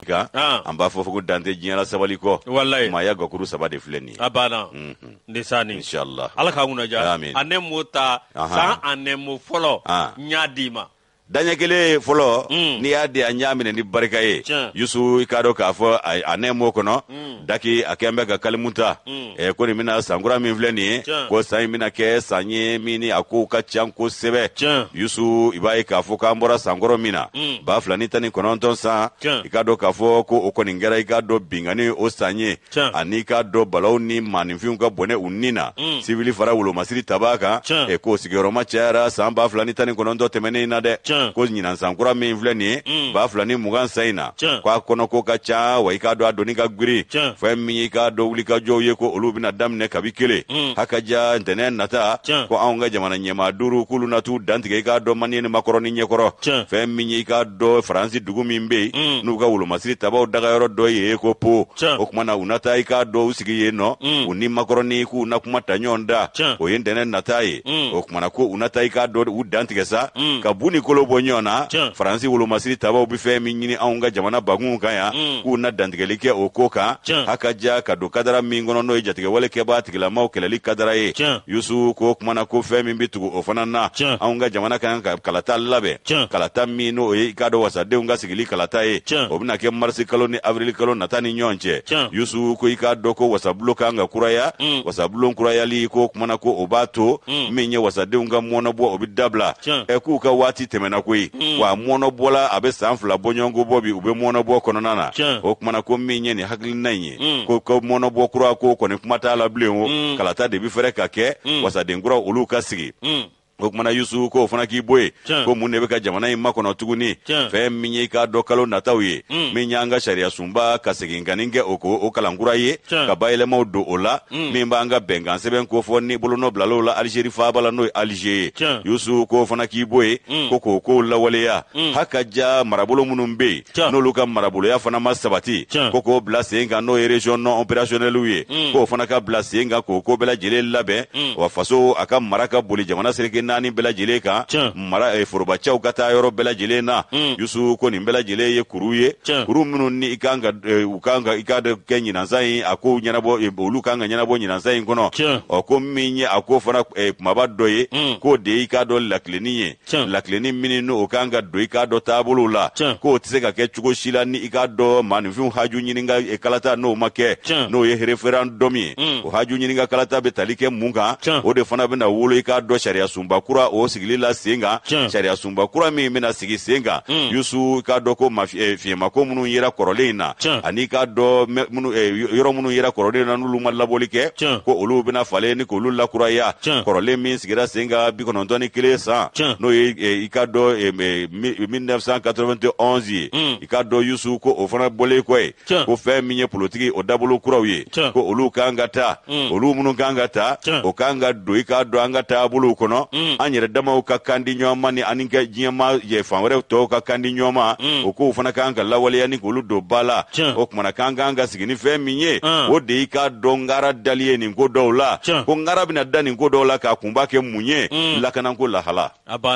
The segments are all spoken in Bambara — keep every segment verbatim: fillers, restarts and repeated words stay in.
kan an b'a fɔ ko dante diɲɛla sabali kɔ wallahi maya gakuru saba de filɛ nin ye abana ndesani inshallah ala ka munaja amin anemo ta san anemo fɔlɔ nya di ma daɲɛ kelen fɔlɔ n'i y'a di a ɲa minɛ ni barika ye yusu i k'a dɔn k'a fɔ a nɛmo kɔnɔ daki a kɛn bɛ ka kalimu ta ko nin bɛna sankura min filɛ nin ye ko san in bɛna kɛ san ye min ni a kow ka can kosɛbɛ yusu i b'a ye k'a fɔ k'an bɔra sankɔrɔ min na ba fila ni tan ni kɔnɔntɔn san i k'a dɔn k'a fɔ ko o kɔni kɛra i k'a dɔn bingani o san ye ani k'a dɔn balaw ni maaninfinw ka bɔnɛ u nin na sibili fara wolomasiri tabaa kan k'o sigiyɔrɔma cayara san ba fila ni tan ni kɔnɔntɔn tɛmɛnen na dɛ ko ɲinan sankura min filɛ nin ye ba fila ni mugan san in na k'a kɔnɔ ko ka ca wa i k'a dɔn a donni ka giri fɛn min i k'a dɔn wuli ka jɔw ye ko olu bɛna daminɛ kabi kelen hakaja ntɛnɛn nata ko anw ka jamana ɲɛmaa duuru k'olu na t'u dantigɛ i k'a dɔn maniyɛn ni makɔrɔ ni ɲɛkɔrɔ fɛn min i k'a dɔn faransi dugu min bɛ yen n'u ka wolomasiri tabaw dagayɔrɔ dɔ ye ko po o tuma na u na taa i k'a dɔn u sigi yen nɔ u ni makɔrɔni k'u na kuma ta ɲɔgɔn da o ye ntɛnɛn nata ye o tuma na ko u na taa i k'a dɔn u dantigɛ sa ka bu ni kolo bɔ ɲɔgɔn na faransi wolomasiri tabaw bɛ fɛn min ɲini anw ka jamana bagunw kan yan k'u na dantigɛli kɛ o ko kan hakaja ka don kadara min kɔnɔ n'o ye jatigɛwale kɛbaa tigilamaw kɛlɛli kadara ye yusu ko kumana ko fɛn min bɛ tugu o fana na anw ka jamana kan ka kalata labɛn kalata min n'o ye i k'a dɔn wasadenw ka sigili kalata ye o bɛna kɛ marisi kalo ni avril kalo nata ni ɲɔgɔn cɛ yusu ko i k'a dɔn ko wasabulo kan ka kuraya wasabulo kurayali ko kumana ko o b'a to min ye wasadenw ka mɔnɔbɔ o bɛ dabila ɛ k'u ka waati tɛmɛna koyi wa mɔnɔbɔla a bɛ san fila bɔ ɲɔgɔn ko bɔ bi u bɛ mɔnɔbɔ kɔnɔna na o kumana ko min ye nin hakilina in ye ko ko mɔnɔbɔ kura ko kɔni kuma t'a la bilen o kalata de bɛ fɛrɛ ka kɛ wasaden kura olu ka sigi o kumana yusu ko fana k'i bɔ yen ko mun de bɛ ka jamana in makɔnɔ tuguni fɛn min ye i k'a dɔn kalo nataw ye min y'an ka sariya sunba ka segin ka nin kɛ o ko o kalankura ye ka bayɛlɛmaw don o la min b'an ka bɛnkan sɛbɛn ko fɔ ni bolonɔ bilal'o la alizeri faaba la n'o ye alize ye yusu ko fana k'i bɔ yen ko k'o kow lawaleya hakaja marabolo minnu bɛ yen n'olu ka maraboloya fana ma sabati ko k'o bila sen kan n'o ye région non opérationnels ye k'o fana ka bila sen kan k'o ko bɛɛ lajɛlen labɛn wa faso a ka mara ka boli jamana serike naani bɛɛ lajɛlen kan mara forobacɛw ka taa yɔrɔ bɛɛ lajɛlen na yusu ko nin bɛɛ lajɛlen ye kuru ye kuru minnu ni i kan ka u kan ka i ka kɛ ɲinansan ye a ko ɲɛnabɔ olu kan ka ɲɛnabɔ ɲinansan in kɔnɔ ɔ ko min ye a ko fana kumaba dɔ ye k'o de ye i k'a dɔn lakilenin ye lakilenin min n'o kan ka don i k'a dɔn taabolo la k'o tɛ se ka kɛ cogo si la ni i k'a dɔn maaninfinw haju ɲini ka kalata n'o ma kɛ n'o ye référendum ye o haju ɲini ka kalata bɛ tali kɛ mun kan o de fana bɛna wolo i k'a dɔn sariya sunba kura o sigili la sen kan sariya sunba kura min bɛna sigi sen kan yusu k'a dɔn ko fiɲɛmako minnu yera kɔrɔlen in na ani k'a dɔn yɔrɔ minnu yera kɔrɔlen na n'olu ma labɔli kɛ ko olu bɛna falen ni k'olu lakuraya kɔrɔlen min sigira sen kan bi kɔnɔntɔn ni kelen san n'o ye i k'a dɔn mille neuf cent quatre-vingt-onze ye i k'a dɔn yusu ko o fana bɔlen kɔ ye ko fɛn min ye politiki o dabolo kuraw ye ko olu kan ka taa olu minnu kan ka taa o kan ka don i k'a dɔn an ka taabolow kɔnɔ an yɛrɛ damaw ka kan di ɲɔgɔn ma ni ani ka diɲɛma ye fan wɛrɛw tɔw ka kan di ɲɔgɔn ma o kow fana kan ka lawaleya ni k'olu don ba la o kumana kan kan ka sigi ni fɛn min ye o de y'i k'a dɔn ngara dali ye nin ko dɔw la ko ngara bɛna da nin ko dɔw la k'a kunba kɛ mun ye lakanako lahala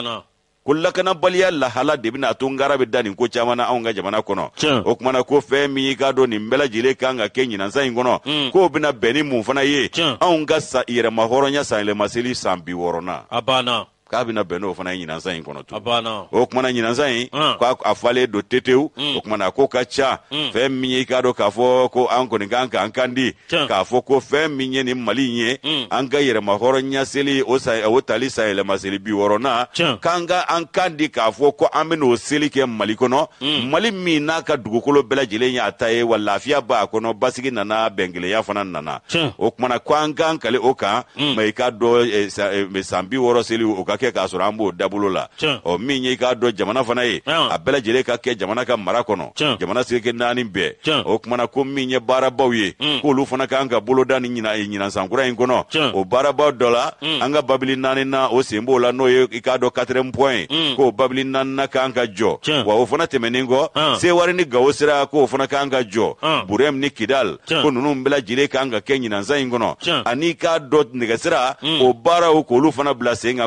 ko lakanabaliya lahala de bɛna to ngara bɛ da nin ko caman na anw ka jamana kɔnɔ o kumana ko fɛn min y'i k'a dɔn nin bɛɛ lajɛlen kan ka kɛ ɲinansan in kɔnɔ k'o bɛna bɛn ni mun fana ye anw ka yɛrɛma hɔrɔnya san yɛlɛma seli san bi wɔɔrɔnan k'a bɛna bɛn n'o fana ye ɲinansan in kɔnɔ tun o kumana ɲinansan in k'a falen don tetewu o kumana ko ka ca fɛn min ye i k'a dɔn k'a fɔ ko an kɔni kan k'an kan di k'a fɔ ko fɛn min ye nin mali in ye an ka yɛrɛma hɔrɔnya seli o o tali san yɛlɛma seli bi wɔɔrɔnan k'an ka an kan di k'a fɔ ko an bɛna o seli kɛ mali kɔnɔ mali min n'a ka dugukolo bɛɛ lajɛlen ye a ta ye wa lafiya b'a kɔnɔ basigi nana bɛnkelenya fana nana o kumana ko an kan kale o kan mɛ i k'a dɔn san bi wɔɔrɔ seli o ka kɛ k'a sɔrɔ an b'o dabolo la ɔ min ye i k'a dɔn jamana fana ye a bɛɛ lajɛlen ka kɛ jamana ka mara kɔnɔ jamana sigi naani bɛɛ o kumana ko min ye baarabaw ye k'olu fana kan ka boloda ni ɲinansankura in kɔnɔ o baarabaw dɔ la an ka babili naani na o sen b'o la n'o ye i k'a dɔn quatrième point k'o babili naani na kan ka jɔ wa o fana tɛmɛnen kɔ sewari ni gawo sera k'o fana kan ka jɔ burɛm ni kidal ko ninnu bɛɛ lajɛlen kan ka kɛ ɲinansan in kɔnɔ ani k'a dɔn nɛgɛsira o baaraw k'olu fana bila sen kan ko nin bɛɛ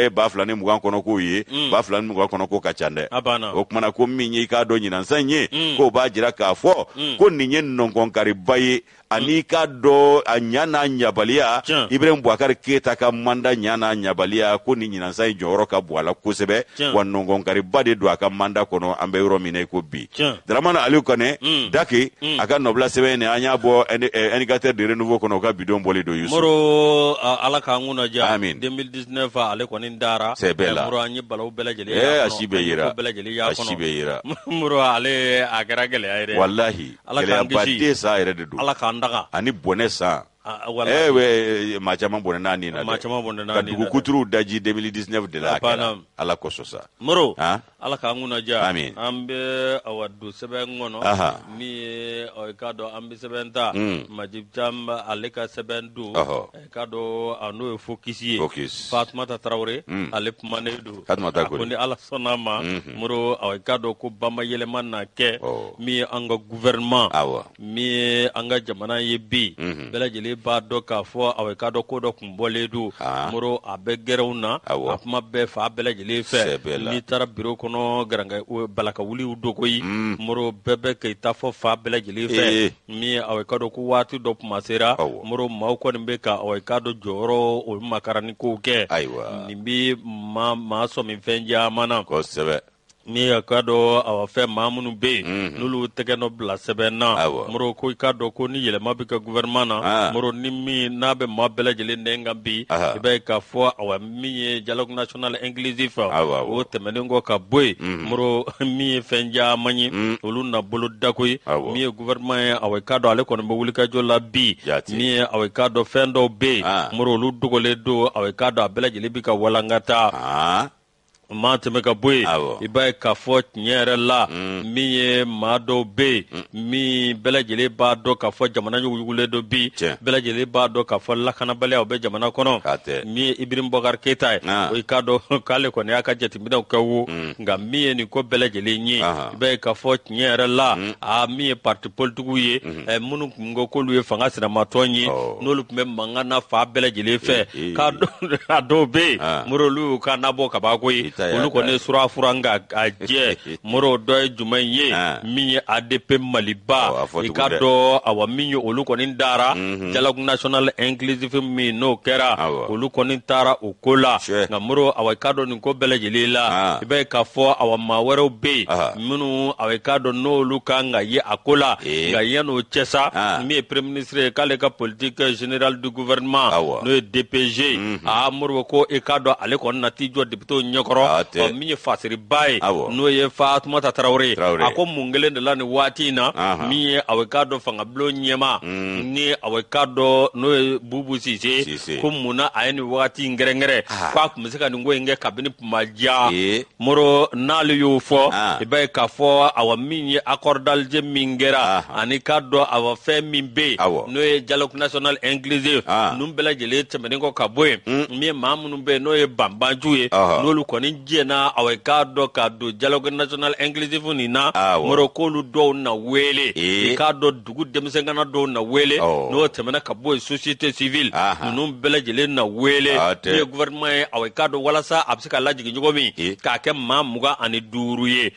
ye ba fila ni mugan kɔnɔ ko ye ba fila ni mugan kɔnɔ ko ka ca dɛ o kumana ko min ye I k'a dɔn ɲinansan ye k'o b'a jira k'a fɔ ko nin ye nɔnkɔnkariba ye ani k'a dɔn a ɲa n'a ɲabaliya Ibrahim Boubacar Keita ka manda ɲa n'a ɲabaliya ko nin ɲinansan in jɔyɔrɔ ka bon a la kosɛbɛ wa nɔnkɔnkariba de don a ka manda kɔnɔ an bɛ yɔrɔ min na ko bi Dramane Aliou Koné Daki a ka nɔbila sɛbɛn in an y'a bɔ indicateur de renouveau kɔnɔ o ka bidon bɔli don Youssou Moro ala k'an kunna ja Amin deux mille dix-neuf ale kɔni dara c'est bɛɛ la Moro an ye balawu bɛɛ lajɛlen y'a kɔnɔ a si bɛ yira a si bɛ yira Moro ale a kɛra gɛlɛya ye dɛ wallahi gɛlɛyabaden sa yɛrɛ de don ala k'an daga ani bɔnɛ san eh we maa caman bɔnɛ n'a nin na maa caman bɔnɛ n'a ka dugu kuturuw daji deux mille dix-neuf de la a kɛra ala kosɔn sa Moro ala k'an kunna ja Amin an bɛ awa don sɛbɛn kɔnɔ min ye i k'a dɔn an bɛ sɛbɛn ta Majib Thiam ale ka sɛbɛn don i k'a dɔn a n'o ye Focus ye Fatoumata Traoré ale kumanen don a ko ni ala sɔnna ma Moro i k'a dɔn ko banbayɛlɛma na kɛ min ye an ka gouvernement min ye an ka jamana ye bi bɛɛ lajɛlen b'a dɔn k'a fɔ i k'a dɔn ko dɔ tun bɔlen don Moro a bɛ gɛrɛw na a kuma bɛɛ fa bɛɛ lajɛlen fɛ n'i taara bureau kɔnɔ garanka balaka wuliw dogo yi Moro bɛɛ bɛ Keita fɔ fa bɛɛ lajɛlen fɛ min i k'a dɔn ko waati dɔ kuma sera Moro maaw kɔni bɛ ka i k'a dɔn jɔyɔrɔ o makarani kow kɛ nin bɛ maa maa sɔmin fɛn caman na kosɛbɛ ni a k'a dɔn a fɛn maa minnu bɛ yen n'olu tɛgɛ nɔ bila sɛbɛn na Moro ko i k'a dɔn ko ni yɛlɛma bɛ kɛ gouvernement na Moro ni min n'a bɛ maa bɛɛ lajɛlen nɛn kan bi i b'a ye k'a fɔ awa min ye dialogue national inclusif o tɛmɛnen kɔ ka bɔ yen Moro min ye fɛn caman ye olu na bolo dako ye min ye gouvernement ye awa i k'a dɔn ale kɔni bɛ wulikajɔ la bi min ye awa i k'a dɔn fɛn dɔw bɛ yen Moro olu dogolen don awa i k'a dɔn a bɛɛ lajɛlen bɛ ka walankata maa tɛmɛ ka bɔ yen i b'a ye k'a fɔ tiɲɛ yɛrɛ la min ye maa dɔw bɛ yen min bɛɛ lajɛlen b'a dɔn k'a fɔ jamana yugulen dɔ bi bɛɛ lajɛlen b'a dɔn k'a fɔ lakanabaliya o bɛ jamana kɔnɔ min ye Ibrahim Boubacar Keita ye o i k'a dɔn k'ale kɔni y'a ka jateminɛw kɛ wo nka min ye nin ko bɛɛ lajɛlen ye i b'a ye k'a fɔ tiɲɛ yɛrɛ la a min ye parti politigiw ye minnu tun ko k'olu ye fanga siramatɔn ye n'olu tun bɛ mankan na fa bɛɛ lajɛlen fɛ k'a dɔn a dɔw bɛ yen Moro olu y'u ka nabɔ kabako ye olu kɔni surafura nga a jɛ Moro dɔ ye jumɛn ye min ye A D P Maliba i ka dɔn awa min ye olu kɔni dara dialogue national inclusif min n'o kɛra olu kɔni taara o ko la nka Moro awa i ka dɔn nin ko bɛɛ lajɛlen la i b'a ye k'a fɔ awa maa wɛrɛw bɛ yen minnu awa i ka dɔn n'olu kan ka ye a ko la nka yan'o cɛ sa min ye premier ministre ye k'ale ka politique générale du gouvernement n'o ye D P G a Moro ko i ka dɔn ale kɔni na t'i jɔ député ɲɛkɔrɔ min ye fasiriba ye n'o ye Fatoumata Traoré a ko mun kelen de la nin waati in na min ye awa i k'a dɔn fangabulon ɲɛma ni awa i k'a dɔn n'o ye Bubu Sise ko mun na a ye nin waati in gɛrɛngɛrɛ k'a tun bɛ se ka nin ko in kɛ kabini Pumaja Moro n'ale y'o fɔ i b'a ye k'a fɔ awa min ye accord d'Alger min kɛra ani k'a dɔn awa fɛn min bɛ yen n'o ye dialogue national inclusif ninnu bɛɛ lajɛlen tɛmɛnen kɔ ka bɔ yen min ye maa minnu bɛ yen n'o ye banbanju ye n'olu kɔni diɲɛna awa i k'a dɔn ka don dialogue national inclusif nin na Moro k'olu dɔw na wele i k'a dɔn dugu denmisɛnkana dɔw na wele n'o tɛmɛna ka bɔ yen société civile ninnu bɛɛ lajɛlen na wele min ye gouvernement ye awa i k'a dɔn walasa a bɛ se ka lajigin cogo min k'a kɛ maa mugan ani duuru ye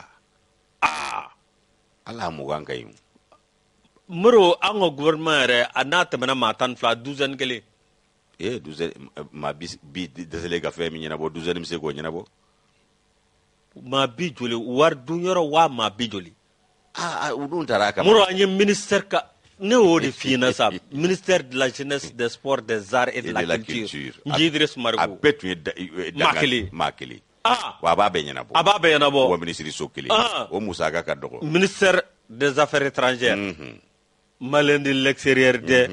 ala mugan ka ɲi Moro an ka gouvernement yɛrɛ a n'a tɛmɛna maa tan ni fila douzaine kelen eh douzaine maa bi dɛsɛlen ka fɛn min ɲɛnabɔ douzaine bɛ se k'o ɲɛnabɔ maa bi joli wari dun yɔrɔ waa maa bi joli ah u dun taara a kama Moro an ye ministère ka ne y'o de f'i ɲɛna sa ministère de la jeunesse des sports des arts et de la culture Idriss Marigo a bɛɛ tun ye maa kelen maa kelen wa a b'a bɛɛ ɲɛnabɔ a b'a bɛɛ ɲɛnabɔ wa ministre kelen o musaka ka dɔgɔ ministère des affaires étrangères malien de l'extérieur de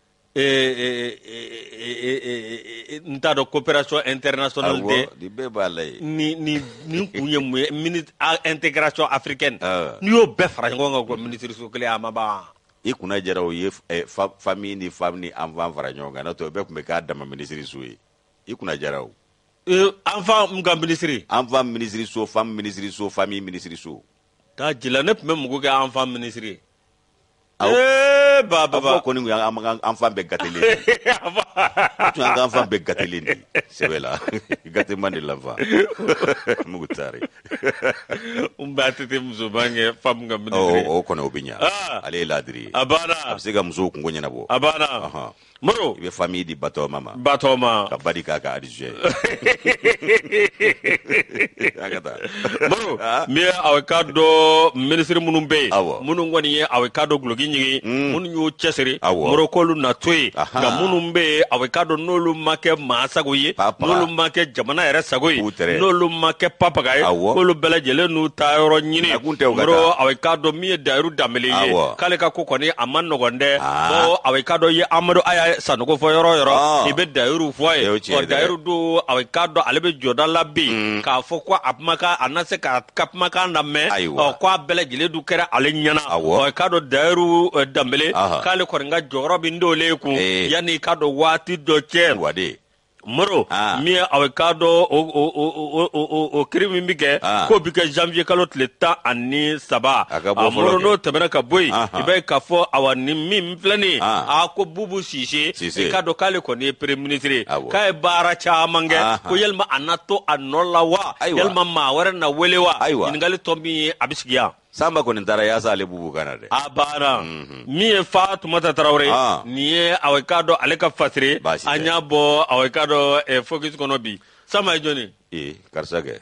n t'a dɔn coopération internationale de ni ni ni kun ye mun ye ministre intégration africaine n'i y'o bɛɛ fara ɲɔgɔn kan ko ministre so kelen a ma ban i kunna jɛra o ye famille ni femme ni enfant fara ɲɔgɔn kan n'o tɛ o bɛɛ tun bɛ k'a dama ministre so ye i kunna jɛra o enfant mun ka ministre enfant ministre so femme ministre so famille ministre so taa jila ne tun bɛ mugu kɛ enfant ministre eh baba ba ko ni an fan be gatele tu an fan be gatele ni sebela gate mani lava mugutari umbate te muso bange fam nga ministre o o kono obinya ale ladri abana absega muso kungonya nabo abana aha moro ibe famille di bato mama bato ma ka badi ka ka adije agata moro mi awekado ministre munumbe munu ngoni ye awekado glogi nyigi munu nyu chesere moro kolu na toy ga munumbe awekado nolu make masagoye nolu make jamana ere sagoye nolu make papagaye kolu belajele nu tayoro nyini moro awekado mi dairu damele ye kale ka kokoni amanno gonde mo awekado ye amado aya sanugo fo yoro yoro ibe dairu fo ye o dairu do awekado alebe joda labi ka fo kwa apmaka anase ka kapmaka na me o kwa belajele du kera ale nyana awekado dairu damele kale ko nga joro bi ndole ku yani kado wati do chen wade moro mi awekado o o o o o krimi mike ko bike janvier kalo tleta ani saba moro no tabana ka boy ibe ka fo awani mi flani a ko bubu sise e kado kale ko ne premier ministre kai bara cha mange ko yelma anato anolawa yelma mawara na welewa ingali tombi abisgiya samba ko ntara ya sale bubu kana de abara mm -hmm. mi e Fatoumata Traoré ah. ni e awekado aleka fasire anya bo awekado e focus kono bi sama joni e karsage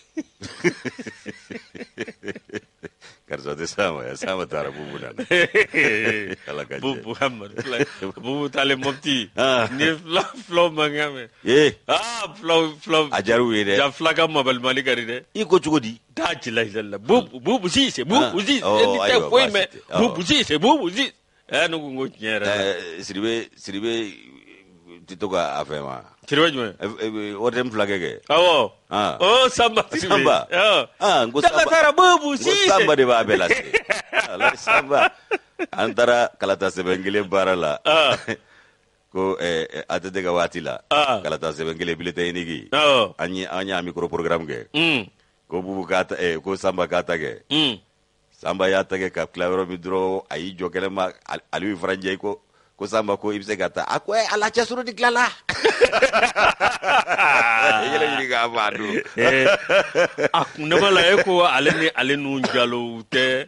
karsa de sama ya sama tara bubu na alaka bubu Muhammad bubu tale mopti ni flo flo mangame eh ah flo flo ajaru ide ja flaga mabal malikari de iko chugodi daji la la bubu bubu si c'est bubu si ni te foi mais bubu si c'est bubu si eh no ngo nyera siribe siribe titoka afema siribe jme o dem flagege awo ah oh samba samba ah ngo samba tara bubu si samba de babela si ala samba antara kalata sebengile barala ko eh atede ga watila kalata sebengile bilete inigi anyi anya micro programme ge ko bubu kata eh ko samba kata ge mm samba ya tage ka clavero midro ayi jokele ma ali franje ko ko samba ko ibse kata akwe ala chasuru diklala yele yiri ga badu eh akuna bala eko ale ni ale nu njalo te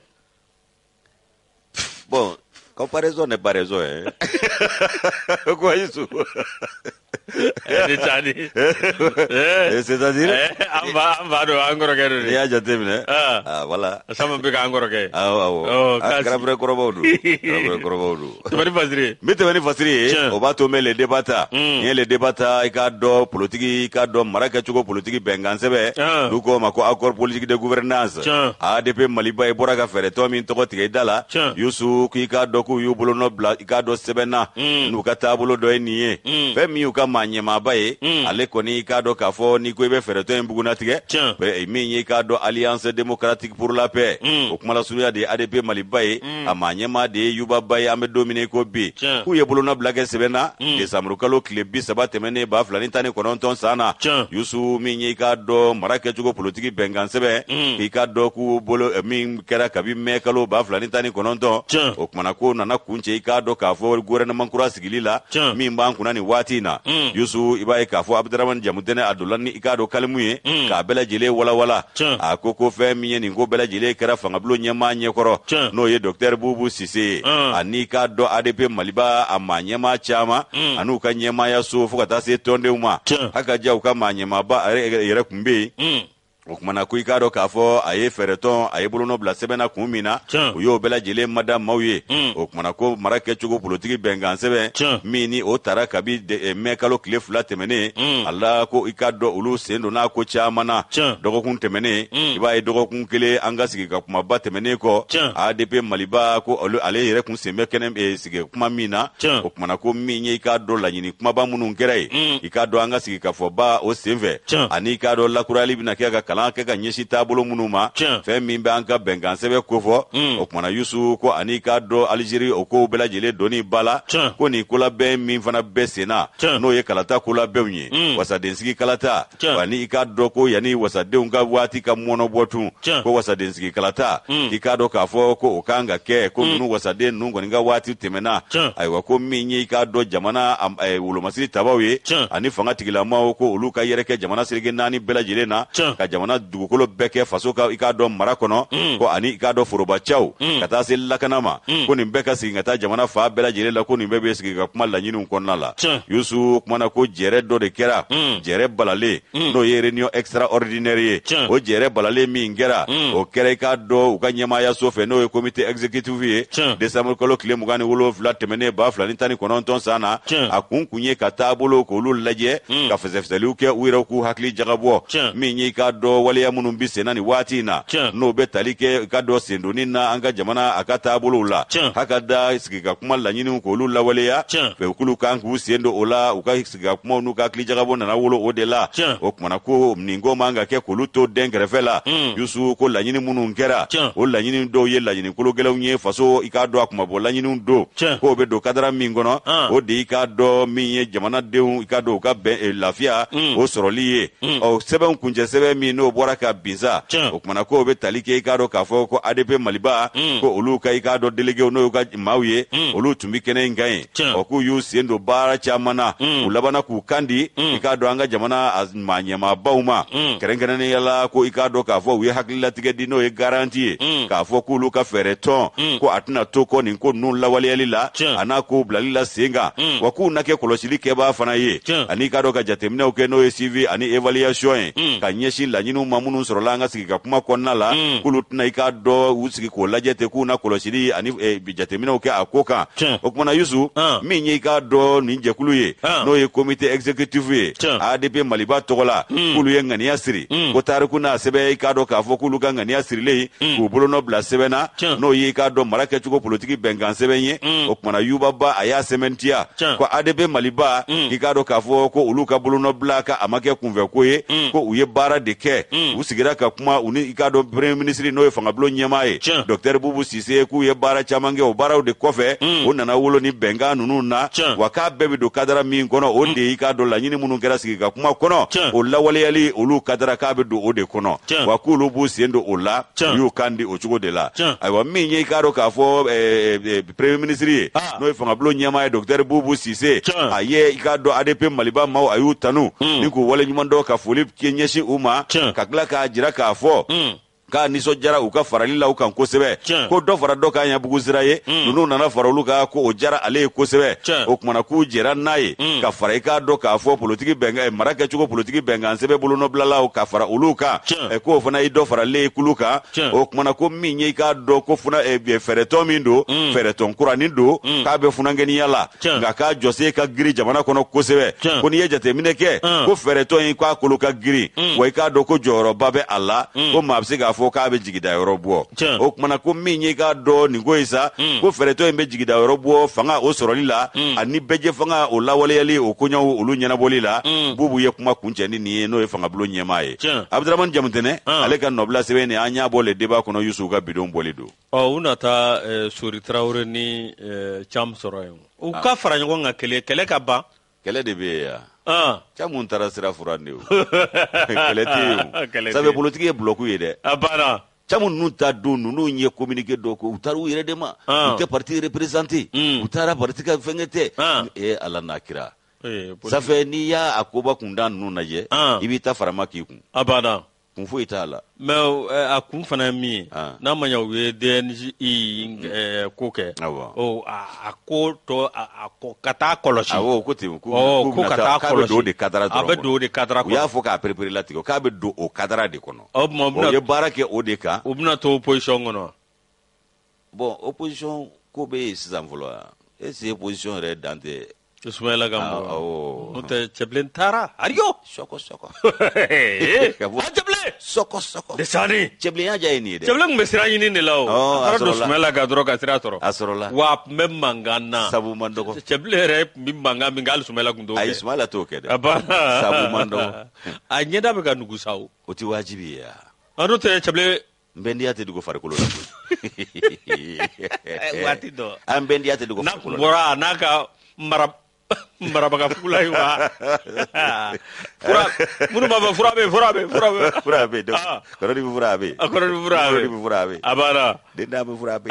bon comparaison n'est pas raison hein quoi isso eh tani eh c'est-à-dire amba amba do angoro ke ya jatemne ah voilà sama be angoro ke ah oh grabre korobodu grabre korobodu to bari fasiri mete bani fasiri o ba to mele debata ni le debata ika do politique ika do maraka chugo politique bengansebe duko mako accord politique de gouvernance A D P Maliba e boraka fere to min to tige dala yusu ika do ku yu bolo no bla ika do sebena nu kata bolo do eniye fe mi uka manyema baye ale koni ika do kafo ni ko be fere to en buguna tige be mi nyi ika do Alliance démocratique pour la paix o kuma la suya de A D P Maliba e amanyema de yuba baye ame dominer ko bi ku ye bolo no blague sebena de samrukalo klebi sabate mene ba flani tane kononton sana yusu mi nyi ika do marake chugo politique bengansebe ika do ku bolo mi kera kabi mekalo ba flani tane kononton o kuma na ko nana kunche ika do kafo gouvernement kura sigilila mi mba kuna ni watina yusu ibai kafo Abdurrahman Jamudene Adulani ika do kalmuye ka bela jele wala wala akoko fe mi ni ngo bela jele kera fanga blo nyema nyekoro no ye docteur Bubu Sise ani ka do A D P Maliba amanyema chama anu ka nyema ya so fuka ta se tonde uma haka ja uka manyema ba yere kumbe okumana ku ikado kafo aye fereton aye bolono bla sebena kumina uyo bela jele madam mauye okumana ko marake chugo politique bengansebe mini o tara kabi de e mekalo kile fula temene alla ko ikado ulu sendo na ko chamana dogo kun temene iba e dogo kun kele anga sigi ka kuma ba temene ko A D P Maliba ko ale yere kun sembe kenem e sigi kuma mina okumana ko minye ikado la nyini kuma ba munun kerai ikado anga sigi ka fo ba o seve ani ikado la kurali bina kya kalan kɛ ka ɲɛsi taabolo minnu ma fɛn min bɛ an ka bɛnkan sɛbɛn kofɔ o kumana Yusu ko ani k'a dɔn Alizeri o kow bɛɛ lajɛlen doni bala ko nin kolabɛn min fana bɛɛ senna n'o ye kalata kolabɛnw ye wasadensigi kalata wa ni i k'a dɔn ko yanni wasadenw ka waati ka mɔnɔbɔ tun ko wasadensigi kalata i k'a dɔn k'a fɔ ko o kan ka kɛ ko ninnu wasaden ninnu kɔni ka waati tɛmɛna ayiwa ko min ye i k'a dɔn jamana wolomasiri tabaw ye ani fanga tigilamaw ko olu ka yɛrɛ kɛ jamana seleke naani bɛɛ lajɛlen na ka jamana dugukolo bɛɛ kɛ faso ka i k'a dɔn mara kɔnɔ ko ani i k'a dɔn forobacɛw ka taa se lakana ma ko nin bɛɛ ka sigi ka taa jamana fa bɛɛ lajɛlen la ko nin bɛɛ bɛ sigi ka kuma laɲiniw kɔnɔna la Yusu kumana ko jɛrɛ dɔ de kɛra jɛrɛ balalen n'o ye réunion extraordinaire ye o jɛrɛ balalen min kɛra o kɛra i k'a dɔn u ka ɲɛmaayaso fɛ n'o ye comité exécutif ye décembre kalo tile mugan ni wolonwula tɛmɛnen ba fila ni tan ni kɔnɔntɔn san na a kun kun ye ka taabolo k'olu lajɛ ka fɛsɛfɛsɛliw kɛ u yɛrɛw k'u hakili jagabɔ min ye i k'a dɔn waleya minnu bi senna ni waati in na n'o bɛ tali kɛ i k'a dɔn sendonni na an ka jamana a ka taabolow la haka da sigi ka kuma laɲiniw k'olu lawaleya fɛ k'olu kan k'u sen don o la u ka sigi ka kumaw n'u ka hakili jagabɔ nana wolo o de la o kumana ko nin ko man ka kɛ k'olu to den kɛrɛfɛ la Yusu ko laɲini minnu kɛra o laɲini dɔw ye laɲini kologɛlɛnw ye faso i k'a dɔn a kuma bɔ laɲiniw don k'o bɛ don kadara min kɔnɔ o de i k'a dɔn min ye jamanadenw i k'a dɔn u ka bɛn lafiya o sɔrɔli ye ɔ sɛbɛnw kuncɛ sɛbɛn min n'o bɔra ka bin sa o kumana k'o bɛ tali kɛ i k'a dɔn k'a fɔ ko A D P Maliba ko olu ka i k'a dɔn déléguéw n'o y'u ka maaw ye olu tun bɛ kɛnɛ in kan ye ɔ k'u y'u sen don baara caman na u labanna k'u kan di i k'a dɔn an ka jamana maa ɲɛmaabaw ma kɛrɛnkɛrɛnnenya la ko i k'a dɔn k'a fɔ u ye hakililatigɛ di n'o ye garanti ye k'a fɔ k'olu ka fɛɛrɛ tɔn ko a tɛna to kɔ nin ko ninnu lawaleyali la a n'a ko bilali la sen kan wa k'u na kɛ kɔlɔsili kɛbaa fana ye ani k'a dɔn ka jateminɛw kɛ n'o ye suivi ani évaluation ye ka ɲɛsin laɲiniw ma minnu sɔrɔla an ka sigi ka kuma kɔnɔna la k'olu tɛna i k'a dɔn u sigi k'o lajɛ ten k'u na kɔlɔsili ani jateminɛw kɛ a ko kan o kumana Yusu min ye i k'a dɔn nin jɛkulu ye n'o ye comité exécutif ye A D P Maliba tɔgɔ la k'olu ye ŋaniya siri ko tariku n'a sɛbɛn i k'a dɔn k'a fɔ k'olu ka ŋaniya sirilen k'u bolonɔ bila sɛbɛn na n'o ye i k'a dɔn mara kɛcogo politiki bɛnkan sɛbɛn ye o kumana Yubaba a y'a sɛmɛntiya ko A D P Maliba i k'a dɔn k'a fɔ ko olu ka bolonɔ bila ka a ma kɛ kunfɛ ko ye ko u ye baara de kɛ u sigira ka kuma u ni i k'a dɔn premier ministre n'o ye fangabulon ɲɛmaa ye docteur Bubu Sise k'u ye baara caman kɛ o baaraw de kɔfɛ o nana wolo ni bɛnkan ninnu na wa k'a bɛɛ bɛ don kadara min kɔnɔ o de i k'a dɔn laɲini minnu kɛra sigi ka kuma kɔnɔ o lawaleyali olu kadara k'a bɛ don o de kɔnɔ wa k'olu b'u sen don o la u y'u kan di o cogo de la ayiwa min ye i k'a dɔn k'a fɔ premier ministre ye n'o ye fangabulon ɲɛmaa ye docteur Bubu Sise a ye i k'a dɔn A D P Maliba maaw a y'u tanu ni k'u waleɲuman dɔn ka foli ɲɛsin u ma ka tila k'a jira k'a fɔ k'a nisɔndiyara u ka farali la u kan kosɛbɛ ko dɔ fara dɔ kan Yabugu Sira ye ninnu nana fara olu kan ko o diyara ale ye kosɛbɛ o kumana k'u jɛra n'a ye ka fara i k'a dɔn k'a fɔ politiki bɛnkan mara kɛcogo politiki bɛnkan sɛbɛn bolonɔbilalaw ka fara olu kan k'o fana ye dɔ faralen kulu kan o kumana ko min ye i k'a dɔn ko fana fɛɛrɛtɔn min don fɛɛrɛtɔn kuranin don k'a bɛ funankɛniya la nka k'a jɔsen ka girin jamana kɔnɔ kosɛbɛ ko n'i ye jateminɛ kɛ ko fɛɛrɛtɔn in k'a kolo ka girin wa i k'a dɔn ko jɔyɔrɔba bɛ a la ko maa bɛ se k'a fɔ k'a bɛ jigida yɔrɔ bɔ o kumana ko min ye k'a dɔn nin ko ye sa ko fɛɛrɛtɔ in bɛ jigida yɔrɔ bɔ fanga o sɔrɔli la ani bɛjɛ fanga o lawaleyali o koɲɛw olu ɲɛnabɔli la Bubu ye kuma kuncɛ ni nin ye n'o ye fangabulon ɲɛmaa ye Abdramane Jamutɛnɛ ale ka nɔbila sɛbɛn nin an y'a bɔ le débat kɔnɔ Yusu ka bidon bɔli don ɔ u nata Sori Tarawele ni Cam sɔrɔ yen u ka fara ɲɔgɔn kan kɛlɛ kɛlɛ ka ban kɛlɛ de bɛ yen yan Camu taara sira furan de o kɛlɛ tɛ yen o sabu politiki ye bloc ye dɛ a banna Camu ninnu ta don ninnu ye communiqué dɔ ko u taara u yɛrɛ de ma u tɛ parti représenté u taara parti ka fɛnkɛ tɛ ee Ala n'a kira ça fait n'i y'a koba kunda ninnu lajɛ i b'i ta farama k'i kun a banna kun foyi t'a la mais a kun fana ye min ye n'a ma ɲɛ u ye D N I ko kɛ ɔ a ko tɔ ka taa kɔlɔsi awɔ ko ten ko ka taa kɔlɔsi k'a bɛ don o de kadara dɔrɔn a bɛ don o de kadara kɔnɔ u y'a fɔ k'a perepere latigɛ k'a bɛ don o kadara de kɔnɔ o ye baara kɛ o de kan u bɛna to opposition kɔnɔ bon opposition ko bɛ yen sisan fɔlɔ est-ce que opposition yɛrɛ dan tɛ Ismaila Gambo oh note Cheblin Tara ariyo soko soko Cheblin soko soko desani Cheblin aja ini de Cheblin mesira yini ne lawo oh Ismaila Gadro kasira toro asrola wa memangana sabu mandoko Cheblin re mimanga mingal Ismaila kundo ay Ismaila to kede aba sabu mandoko anyeda be kanugu sawu oti wajibi ya anote Cheblin mbendi ate dugo farikolo la wati do ambendi ate dugo farikolo bora naka marab marabaga fulay wa fura munu baba furabe furabe furabe furabe do kono di furabe kono di furabe kono di furabe abara denda be furabe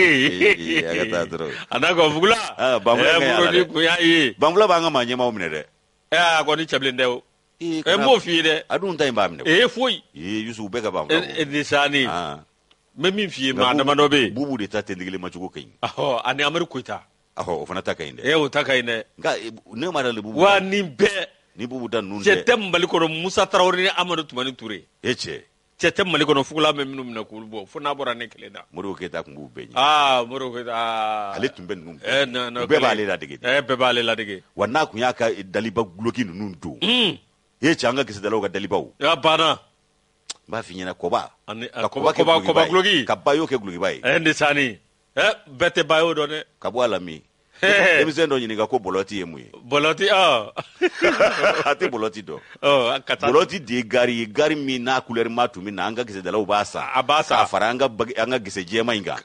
aga ta dro anako fugula ah bamula ngaya ni kuyayi bamula banga manye ma umne de eh ko ni Cheblin dew e mo fi de adun tay mbam ne e foyi e yusu be ga bamula e disani ah memi fi ma na manobe bubu de ta tendigile ma chugo kany aho ani amaru kuita aho ofana takayinde e o takayinde nga ne mara le bubu wa ni be ni bubu dan nunde cetem bali ko Musa Traoré ni Amadou Toumani Touré eche cetem bali ko fugula me minum na ko bo fo na bora ne keleda moro ke ta kumbu be ni ah moro ke ta ale tumbe num eh na na be ba le la dege eh be ba le la dege wana ku yaka daliba gloki nun do mm eche anga kisi dalaw ga daliba o ya bana ba finyana koba ani koba koba koba gloki ka bayo ke gloki bai eh ndisani eh bete bayo do ne ka bwala mi emisendo nyini ga ko boloti emu boloti ah ati boloti do oh akata boloti de gari gari mi na couleur matu mi na anga gise dalaw basa abasa afara anga anga gise jema inga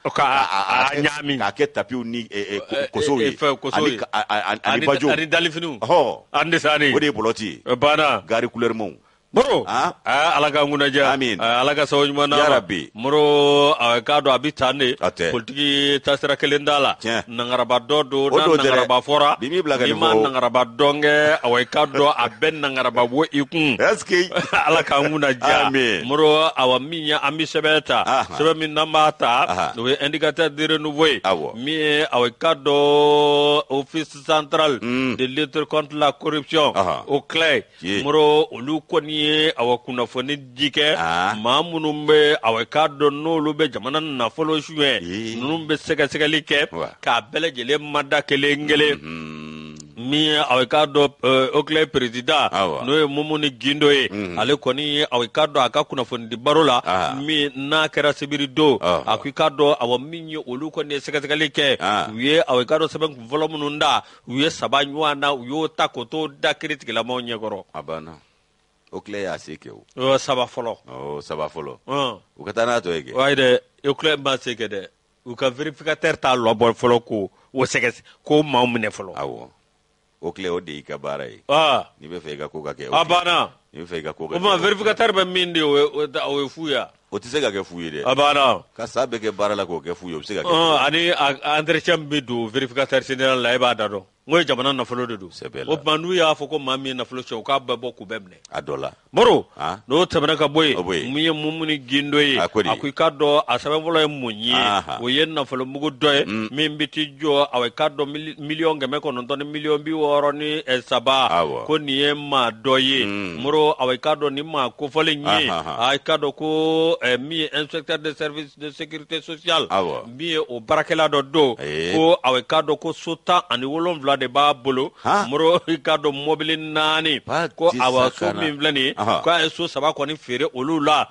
ka nyami ka ke tapi ni koso yi ani ani bajo ani dalifinu oh ande sani wodi boloti bana gari couleur mon bro ah alaga ngunaja amin alaga sawjuma na ya rabbi muro kado abitane Ate. politiki tasira kelendala Tiens. nangaraba dodo Odo na nangaraba fora Bimi blaga ni bima fo. nangaraba donge awai kado aben nangaraba wo ikun eski alaka ngunaja Amin. muro awaminya ambisebeta Aha. sebe min namata Aha. we indicateur de renouveau Awo. mi awai kado office central Mm. de lutte contre la corruption Aha. au clé Ye. muro olu koni ye awa kunnafoni dike Ah. maa minnu bɛ awa k'a dɔn n'olu bɛ jamana nafolo suɲɛ Ee. ninnu bɛ sɛgɛsɛgɛli kɛ Wa. k'a bɛɛ lajɛlen mada kelen kelen mm min ye awa k'a dɔn okile président Awa. n'o ye Mumuni Gindo ye ale kɔni ye awa k'a dɔn a ka kunnafoni di baro la Ah. min n'a kɛra sibiri don Ah. a ko i k'a dɔn awa min ye olu kɔni ye sɛgɛsɛgɛli kɛ Ah. u ye awa k'a dɔn sɛbɛn kun fɔlɔ minnu da u ye saba ɲɔgɔn na u y'o ta k'o to da kiiritigilamaw ɲɛkɔrɔ abana o kile ya seke o o saba fɔlɔ o saba folo un o ka taa n'a tɔ ye kɛ waaye dɛ école ma se kɛ dɛ u ka vérificateur t'a lɔbɔ fɔlɔ ko o sɛgɛ ko maaw minɛ fɔlɔ awɔ o kile o de y'i ka baara ye aa n'i bɛ fɛ i ka ko ka kɛ a banna n'i bɛ fɛ i ka ko ka o kɛ ma vérificateur bɛ min di o ye o ye- o ye fu ya o tɛ se ka kɛ fu ye dɛ a banna ka sa bɛ kɛ baara la k'o kɛ fu ye o bɛ se ka kɛ un ani a- entretien min bɛ don vérificateur général la e b'a da dɔn n ko ye jamana nafolo de don Sɛbɛ la. o tuma n'u y'a fɔ ko maa min ye nafolo sɔrɔ u k'a bɛɛ bɔ k'u bɛɛ minɛ a dɔ la moro Ah. n'o tɛmɛna ka bɔ O bɔ yen yen. mun ye Mumuni Gindo ye A ko di? a ko i k'a dɔn a sɛbɛn fɔlɔ ye mun ye Aha. o ye nafolo mugu dɔ ye min bɛ t'i jɔ a i k'a dɔn mili- miliyɔn kɛmɛ kɔnɔntɔn ni miliyɔn bi wɔɔrɔ ni eh, saba Awɔ. ko nin ye maa dɔ ye Mm. moro a i k'a dɔn nin maa kofɔlen ye Ahaha. a i k'a dɔn ko eh, min ye inspecteur de service de sécurité sociale Awɔ. min ye o baarakɛla dɔ don Ee. ko a i k'a dɔn ko so tan ani wolonwula de b'a bolo Ha? moro i k'a dɔn mɔbili naani Ba ko ti awa so sakana. min filɛ nin ye Aha. k'a ye so saba kɔni feere olu la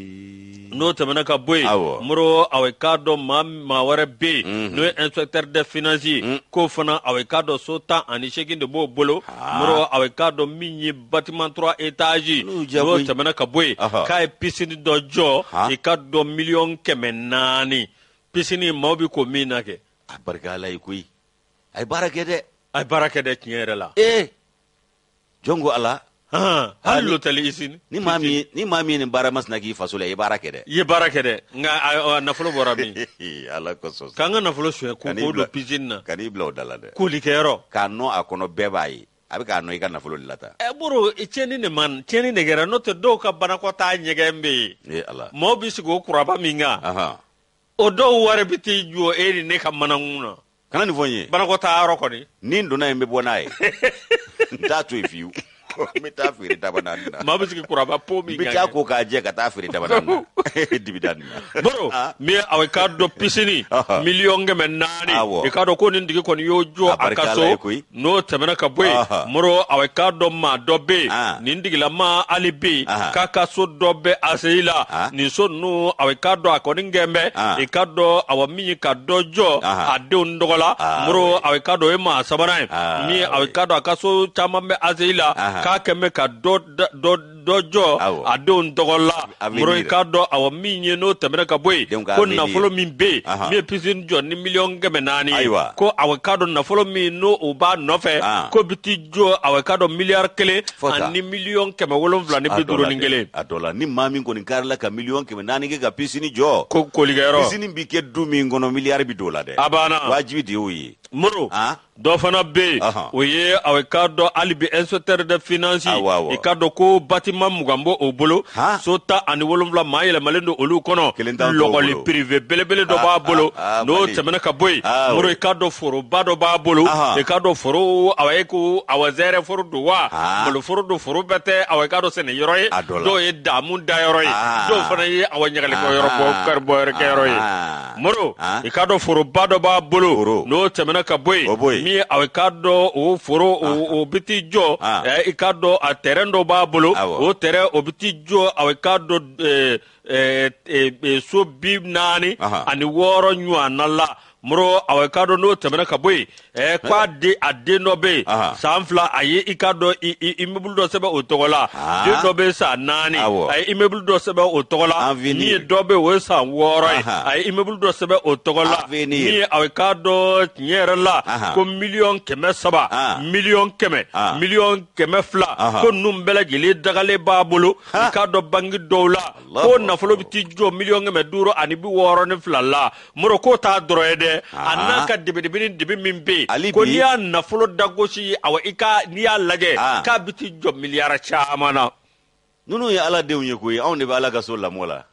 Ee. n'o tɛmɛna ka bɔ yen Awɔ. moro awa i k'a dɔn maa maa wɛrɛ bɛ yen Mhm. n'o ye inspecteur des finances k'o fana awa i k'a dɔn so tan ani seegin de b'o bolo Ah. moro awa i k'a dɔn min ye bâtiment trois étages N'o n'o diyago ye. tɛmɛna ka bɔ yen Aha. k'a ye piscine dɔ jɔ Ha? i ka dɔn miliyɔn kɛmɛ naani piscine maaw bɛ ko min na kɛ a barika ala ye koyi a ye baara kɛ dɛ a ye baara kɛ dɛ tiɲɛ yɛrɛ la ee jɔn ko ala hali Ah, ni- l'hôtel ici ni maa min ni maa min ye nin baara masina k'i faso la i ye baara kɛ dɛ i ye baara kɛ dɛ nka a- a nafolo bɔra min ala kosɔn k'an ka nafolo suɲɛ k'o Kan'i k'o bila- don piscine na ka n'i bila o da la dɛ kolikɛyɔrɔ k'a nɔ a kɔnɔ bɛɛ b'a ye a bɛ k'a nɔ i ka nafolo de la tan ɛ boro tiɲɛni de man tiɲɛni de kɛra n'o tɛ dɔw ka banakɔtaa ɲɛgɛn bɛ yen ee ala maaw bɛ sigi o kuraba min kan ahan o dɔw wari bɛ t'i jɔ e ni ne ka manakun na kana nin fɔ n ye banakɔtaa yɔrɔ kɔni ni n donna yen n bɛ bɔ n'a ye n t'a to yen fiyewu mi taa feere dabanani na ma bisiki kuraba po mi bi ta ko ka je ka taa feere dabanani na dibidani na boro mi awe ka do pisini million ngeme nani e ka do ko ni ndigi ko yo jo akaso no temena ka boy moro awe ka do ma do be ni ndigi la ma ali be ka ka so do be aseila ni so no awe ka do akoni ngembe e ka do awa mi ka do jo ade ndogola moro awe ka do e ma sabana mi awe ka do akaso chama me aseila ka keme ka do do dojo ade ndogola moro e ka do awa mi nye no temena ka boy ko na folo mi be mi pisin jo ni million ngeme nani ko awe ka do na folo mi no o ba no fe ko biti jo awe ka do milliard kele ani million keme wolon vla ni biduro ningele adola ni mami ko ni karla ka million keme nani ke ka pisini jo ko ko ligero pisini bi ke du mi ngono milliard bi dola de abana wajibi de oyi moro do fana be oye awe ka do alibi inspecteur de finance e ka do ko bâtiment mugambo o bolo sota ani wolon vla mayele malendo olu kono logoli privé belebele do ba bolo no temena ka boy moro e ka do foro ba do ba bolo e ka do foro awe ko awazere foro do wa bolo foro do foro bete awe ka do sene yoroy do e damu da yoroy do fana yi awanyagale ko yoro bo kar bo re ke yoroy moro e ka do foro ba do ba bolo no temena ka boy mi awe ka do o foro o biti jo e ka do a terrain do ba bolo o terrain o biti jo awe ka do eh eh so bib nani ani woro nyua nala muro awe kado no temena kaboy e kwa de ade no be sanfla ayi ikado immeuble do sebe otogola de do be sa nani ayi immeuble do sebe otogola ni do be we sa woro ayi immeuble do sebe otogola ni awe kado nyere la ko million keme saba million keme million keme fla ko numbele gele dagale babulu ikado bangi dola ko na folo biti jo million keme duro ani bi woro ni fla la muro ko ta droede anaka dibi dibi dibi mimbe ko niya nafolo dagoshi awa ika niya lage ka biti job miliyara chamana nunu ya ala de unye koyi on de ala ka so la mola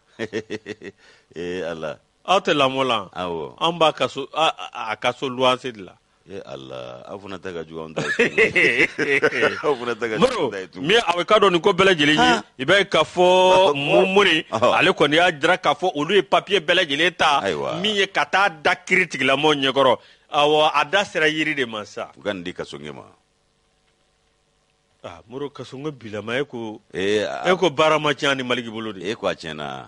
eh ala ate la mola awo amba ka so a ka so luanse la eh Allah afuna taga juga on dai afuna taga dai mi awe ka do ni ko bele jeli yi ibe ka fo mumuri ale ko ni a dra ka fo olu e papier bele jeli ta mi ye kata da critique la mo nyegoro awo ada sera yiri de masa gandi ka songema ah muro ka songo bila ma eko eh eko barama chani maligi bolodi e ko achena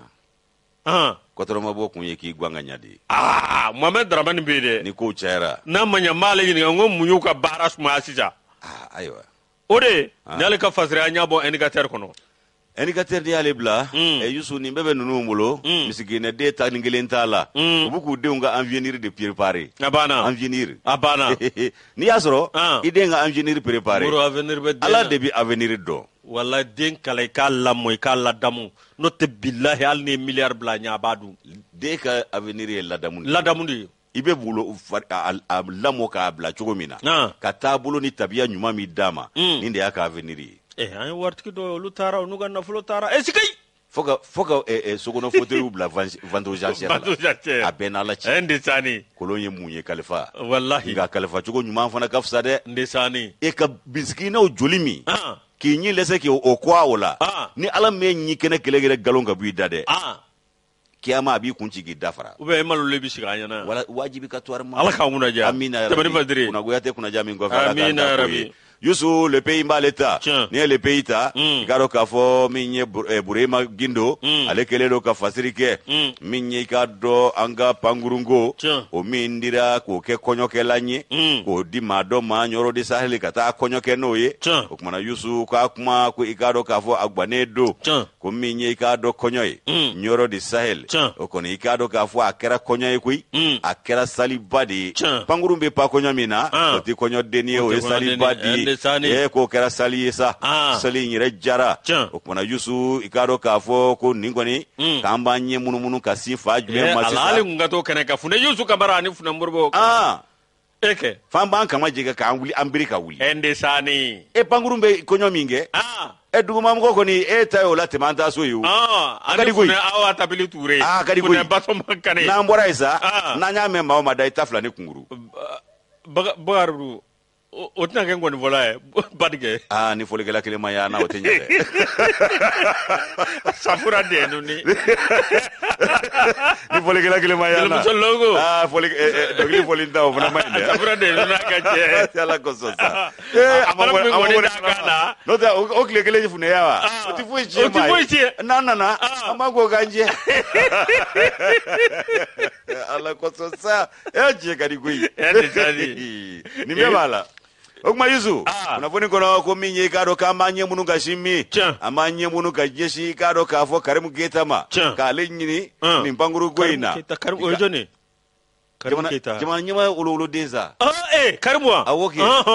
ah kotoro mabo kunye ki gwanga nyadi ah Mohamed Dramani bede ni ko chera na manya male ni ngo munyu ka baras ma asija ah aywa ode nale ka fasira nya bo indicateur kono indicateur di ale bla e yusu ni bebe nunu mulo misigine de ta ngelenta la buku de nga engineer de préparer abana engineer abana ni yasro ide nga engineer préparer muro avenir be ala debi avenir do wallahi den kala ka lamoy ka la damu note billahi al ne milliard bla nya badu de ka avenir la damu la damu di ibe bulo lamo ka bla chogomina ka tabulo ni tabia nyuma mi dama ni de aka avenir eh ay wartiki do lutara nuga na flotara e sikay foka foka e sogono fauteuil ou bla vando jancière a benala ci ndisani kolonye munye kalifa wallahi ga kalifa chogo nyuma fana kafsa de ndisani e ka biskina o jolimi ah ki nyi lese ki o kwa ola ni ala me nyi kene kelegere galon ga buida de ah kiyama abi kunci gi dafara ube malu lebi shiganya na wala wajibi ka tuar ma ala ka muna ja amina tabari badri kuna goyate kuna jami ngo fara amina rabbi Yusu le pays maleta ni le pays ta garo ka fo minye burema gindo ale kelelo ka fasirike minye ka do anga pangurungo o mindira ko ke konyoke lanye ko di mado ma nyoro di saheli kata konyoke noye o kuma Yusu ka kuma ko ikado ka fo agbanedo ko minye ka do konyoy nyoro di sahel o ko ni ikado ka fo akera konyoy kui akera salibadi pangurumbe pa konyamina o ti konyo deni o salibadi e ko kera sali sa sali nyire jara o kuma Yusu ikado ka fo ko ningoni kamba nye munumunu kasi fa jume masisa alali ngato kene ka fune Yusu kabara ni funa murbo ah eke famba kama jega ka wuli ambirika wuli ende sani e pangurumbe konyo minge ah e duguma mko ko ni e tayo la temanta so yu ah ani fune awa tabili ture ah kadi fune baso makane na mbora isa na nya memba o madai tafla ni kunguru bagaru o tɛna kɛ ngɔni fɔla ye badigɛ ah ni folikɛla kelen ma yana o tɛ ɲɛ dɛ safura de nu ni ni folikɛla kelen ma yana logo ah foli dogili foli da o fana ma ɲi dɛ safura de nu na ka cɛ ala kosɔn sa eh a ma ngɔni da kana no tɛ o tile kelen fune ya wa o ti foyi tiɲɛ ma ye n'a nana an b'a ko k'an jɛ ala kosɔn sa eh tiɲɛ ka di koyi ni bɛɛ b'a la o kuma Yusu kunnafoni kɔnɔ ko min ye k'a dɔn k'an b'an ɲɛ minnu ka sin min an b'an ɲɛ minnu ka ɲɛsin k'a dɔn k'a fɔ Karimu Keyita ma k'ale ɲini nin pankuru ko in na Karimu o ye jɔn ye Karimu Keyita jamana ɲɛmaa wolowoloden sa eh Karimu wa awɔ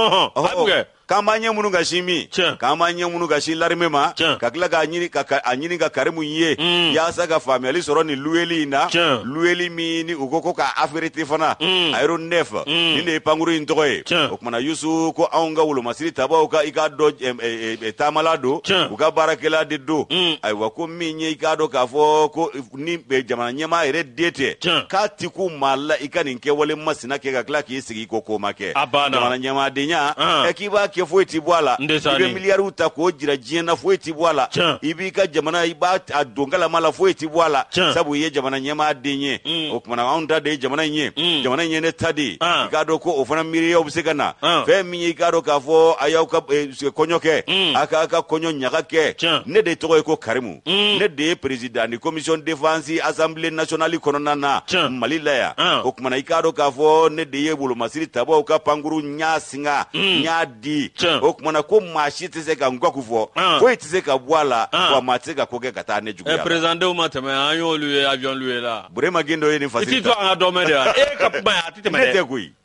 kɛ k'an b'an ɲɛ minnu ka sin min k'an b'an ɲɛ minnu ka sin larime ma ka tila k'a ɲini ka a ɲini ka Karimu ye yaasa ka faamuyali sɔrɔ nin luweli in na luweli min ni u ko ko k'a afiriti fana ayiro nef nin de ye pankuru in tɔgɔ ye o kumana Yusu ko anw ka wolomasiri tabaw ka i k'a dɔn taamala don u ka baarakɛla de don ayiwa ko min ye i k'a dɔn k'a fɔ ko ni jamana ɲɛmaa yɛrɛ den tɛ k'a ti ku maa la i ka nin kɛwale masina kɛ ka tila k'i sigi i ko ko ma kɛ jamana ɲɛmaadenya ɛ k'i b'a kɛ foyi ti bɔ a la i bɛ miliyariw ta k'o jira diɲɛ na foyi ti bɔ a la i b'i ka jamana i b'a a don kalama la foyi ti bɔ a la sabu i ye jamana ɲɛmaa den ye o kumana anw ta de ye jamana in ye jamana in ye ne ta de ye i k'a dɔn ko o fana miiriyaw bɛ se ka na fɛn min ye i k'a dɔn k'a fɔ a y'aw ka kɔɲɔ kɛ a k'a ka kɔɲɔ ɲaga kɛ ne de tɔgɔ ye ko Karimu ne de ye président ni commission défense assemblée nationale kɔnɔna na Mali la yan o kumana i k'a dɔn k'a fɔ ne de ye wolomasiri tabaw ka pankuru ɲa singa ɲa di o kumana ko maa si tɛ se ka ngwaku fɔ foyi tɛ se ka bɔ a la wa maa tɛ se ka ko kɛ ka taa ne juguya la président denw ma tɛmɛ an y'olu ye avion lu ye la Burema Gindo ye nin fasiri i t'i to an ka dɔmɛ de wa e ka kuma a tɛ tɛmɛ dɛ ne tɛ koyi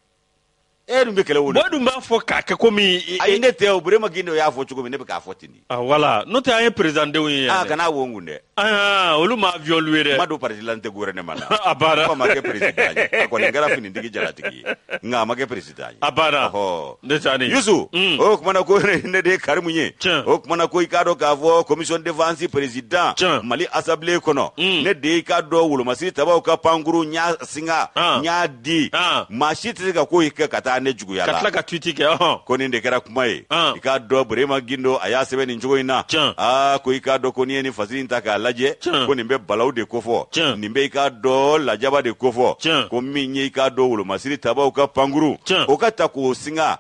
e dun bɛ kɛlɛ wolo bɔ dun b'a fɔ k'a kɛ komi ayi ne tɛ o Burema Gindo y'a fɔ cogo min ne bɛ k'a fɔ ten de ah voilà n'o tɛ an ye président denw ye ah kana wo ngun dɛ ah olu ma avion lu ye dɛ ma don parti la n tɛ gouvernement na a baara ko ma kɛ président ye a kɔni kɛra finitigi jalatigi ye nka a ma kɛ président ye a baara ɔhɔ ne tɛ ani Yusu o kumana ko ne de ye Karimu ye o kumana ko i k'a dɔn k'a fɔ commission défense président Mali assemblée kɔnɔ ne de ye i k'a dɔn wolomasiri tabaw ka pankuru ɲa singa ɲa di maa si tɛ se ka ko kɛ ka taa ne juguya la ka tila ka tweet kɛ ko nin de kɛra kuma ye i k'a dɔn Burema Gindo a y'a sɛbɛn nin cogo in na aa ko i k'a dɔn ko n'i ye nin fasiri in ta k'a lajɛ ko nin bɛ balaw de kofɔ nin bɛ i k'a dɔn lajaba de kofɔ ko min ye i k'a dɔn wolomasiri tabaw ka pankuru o ka ta k'o singa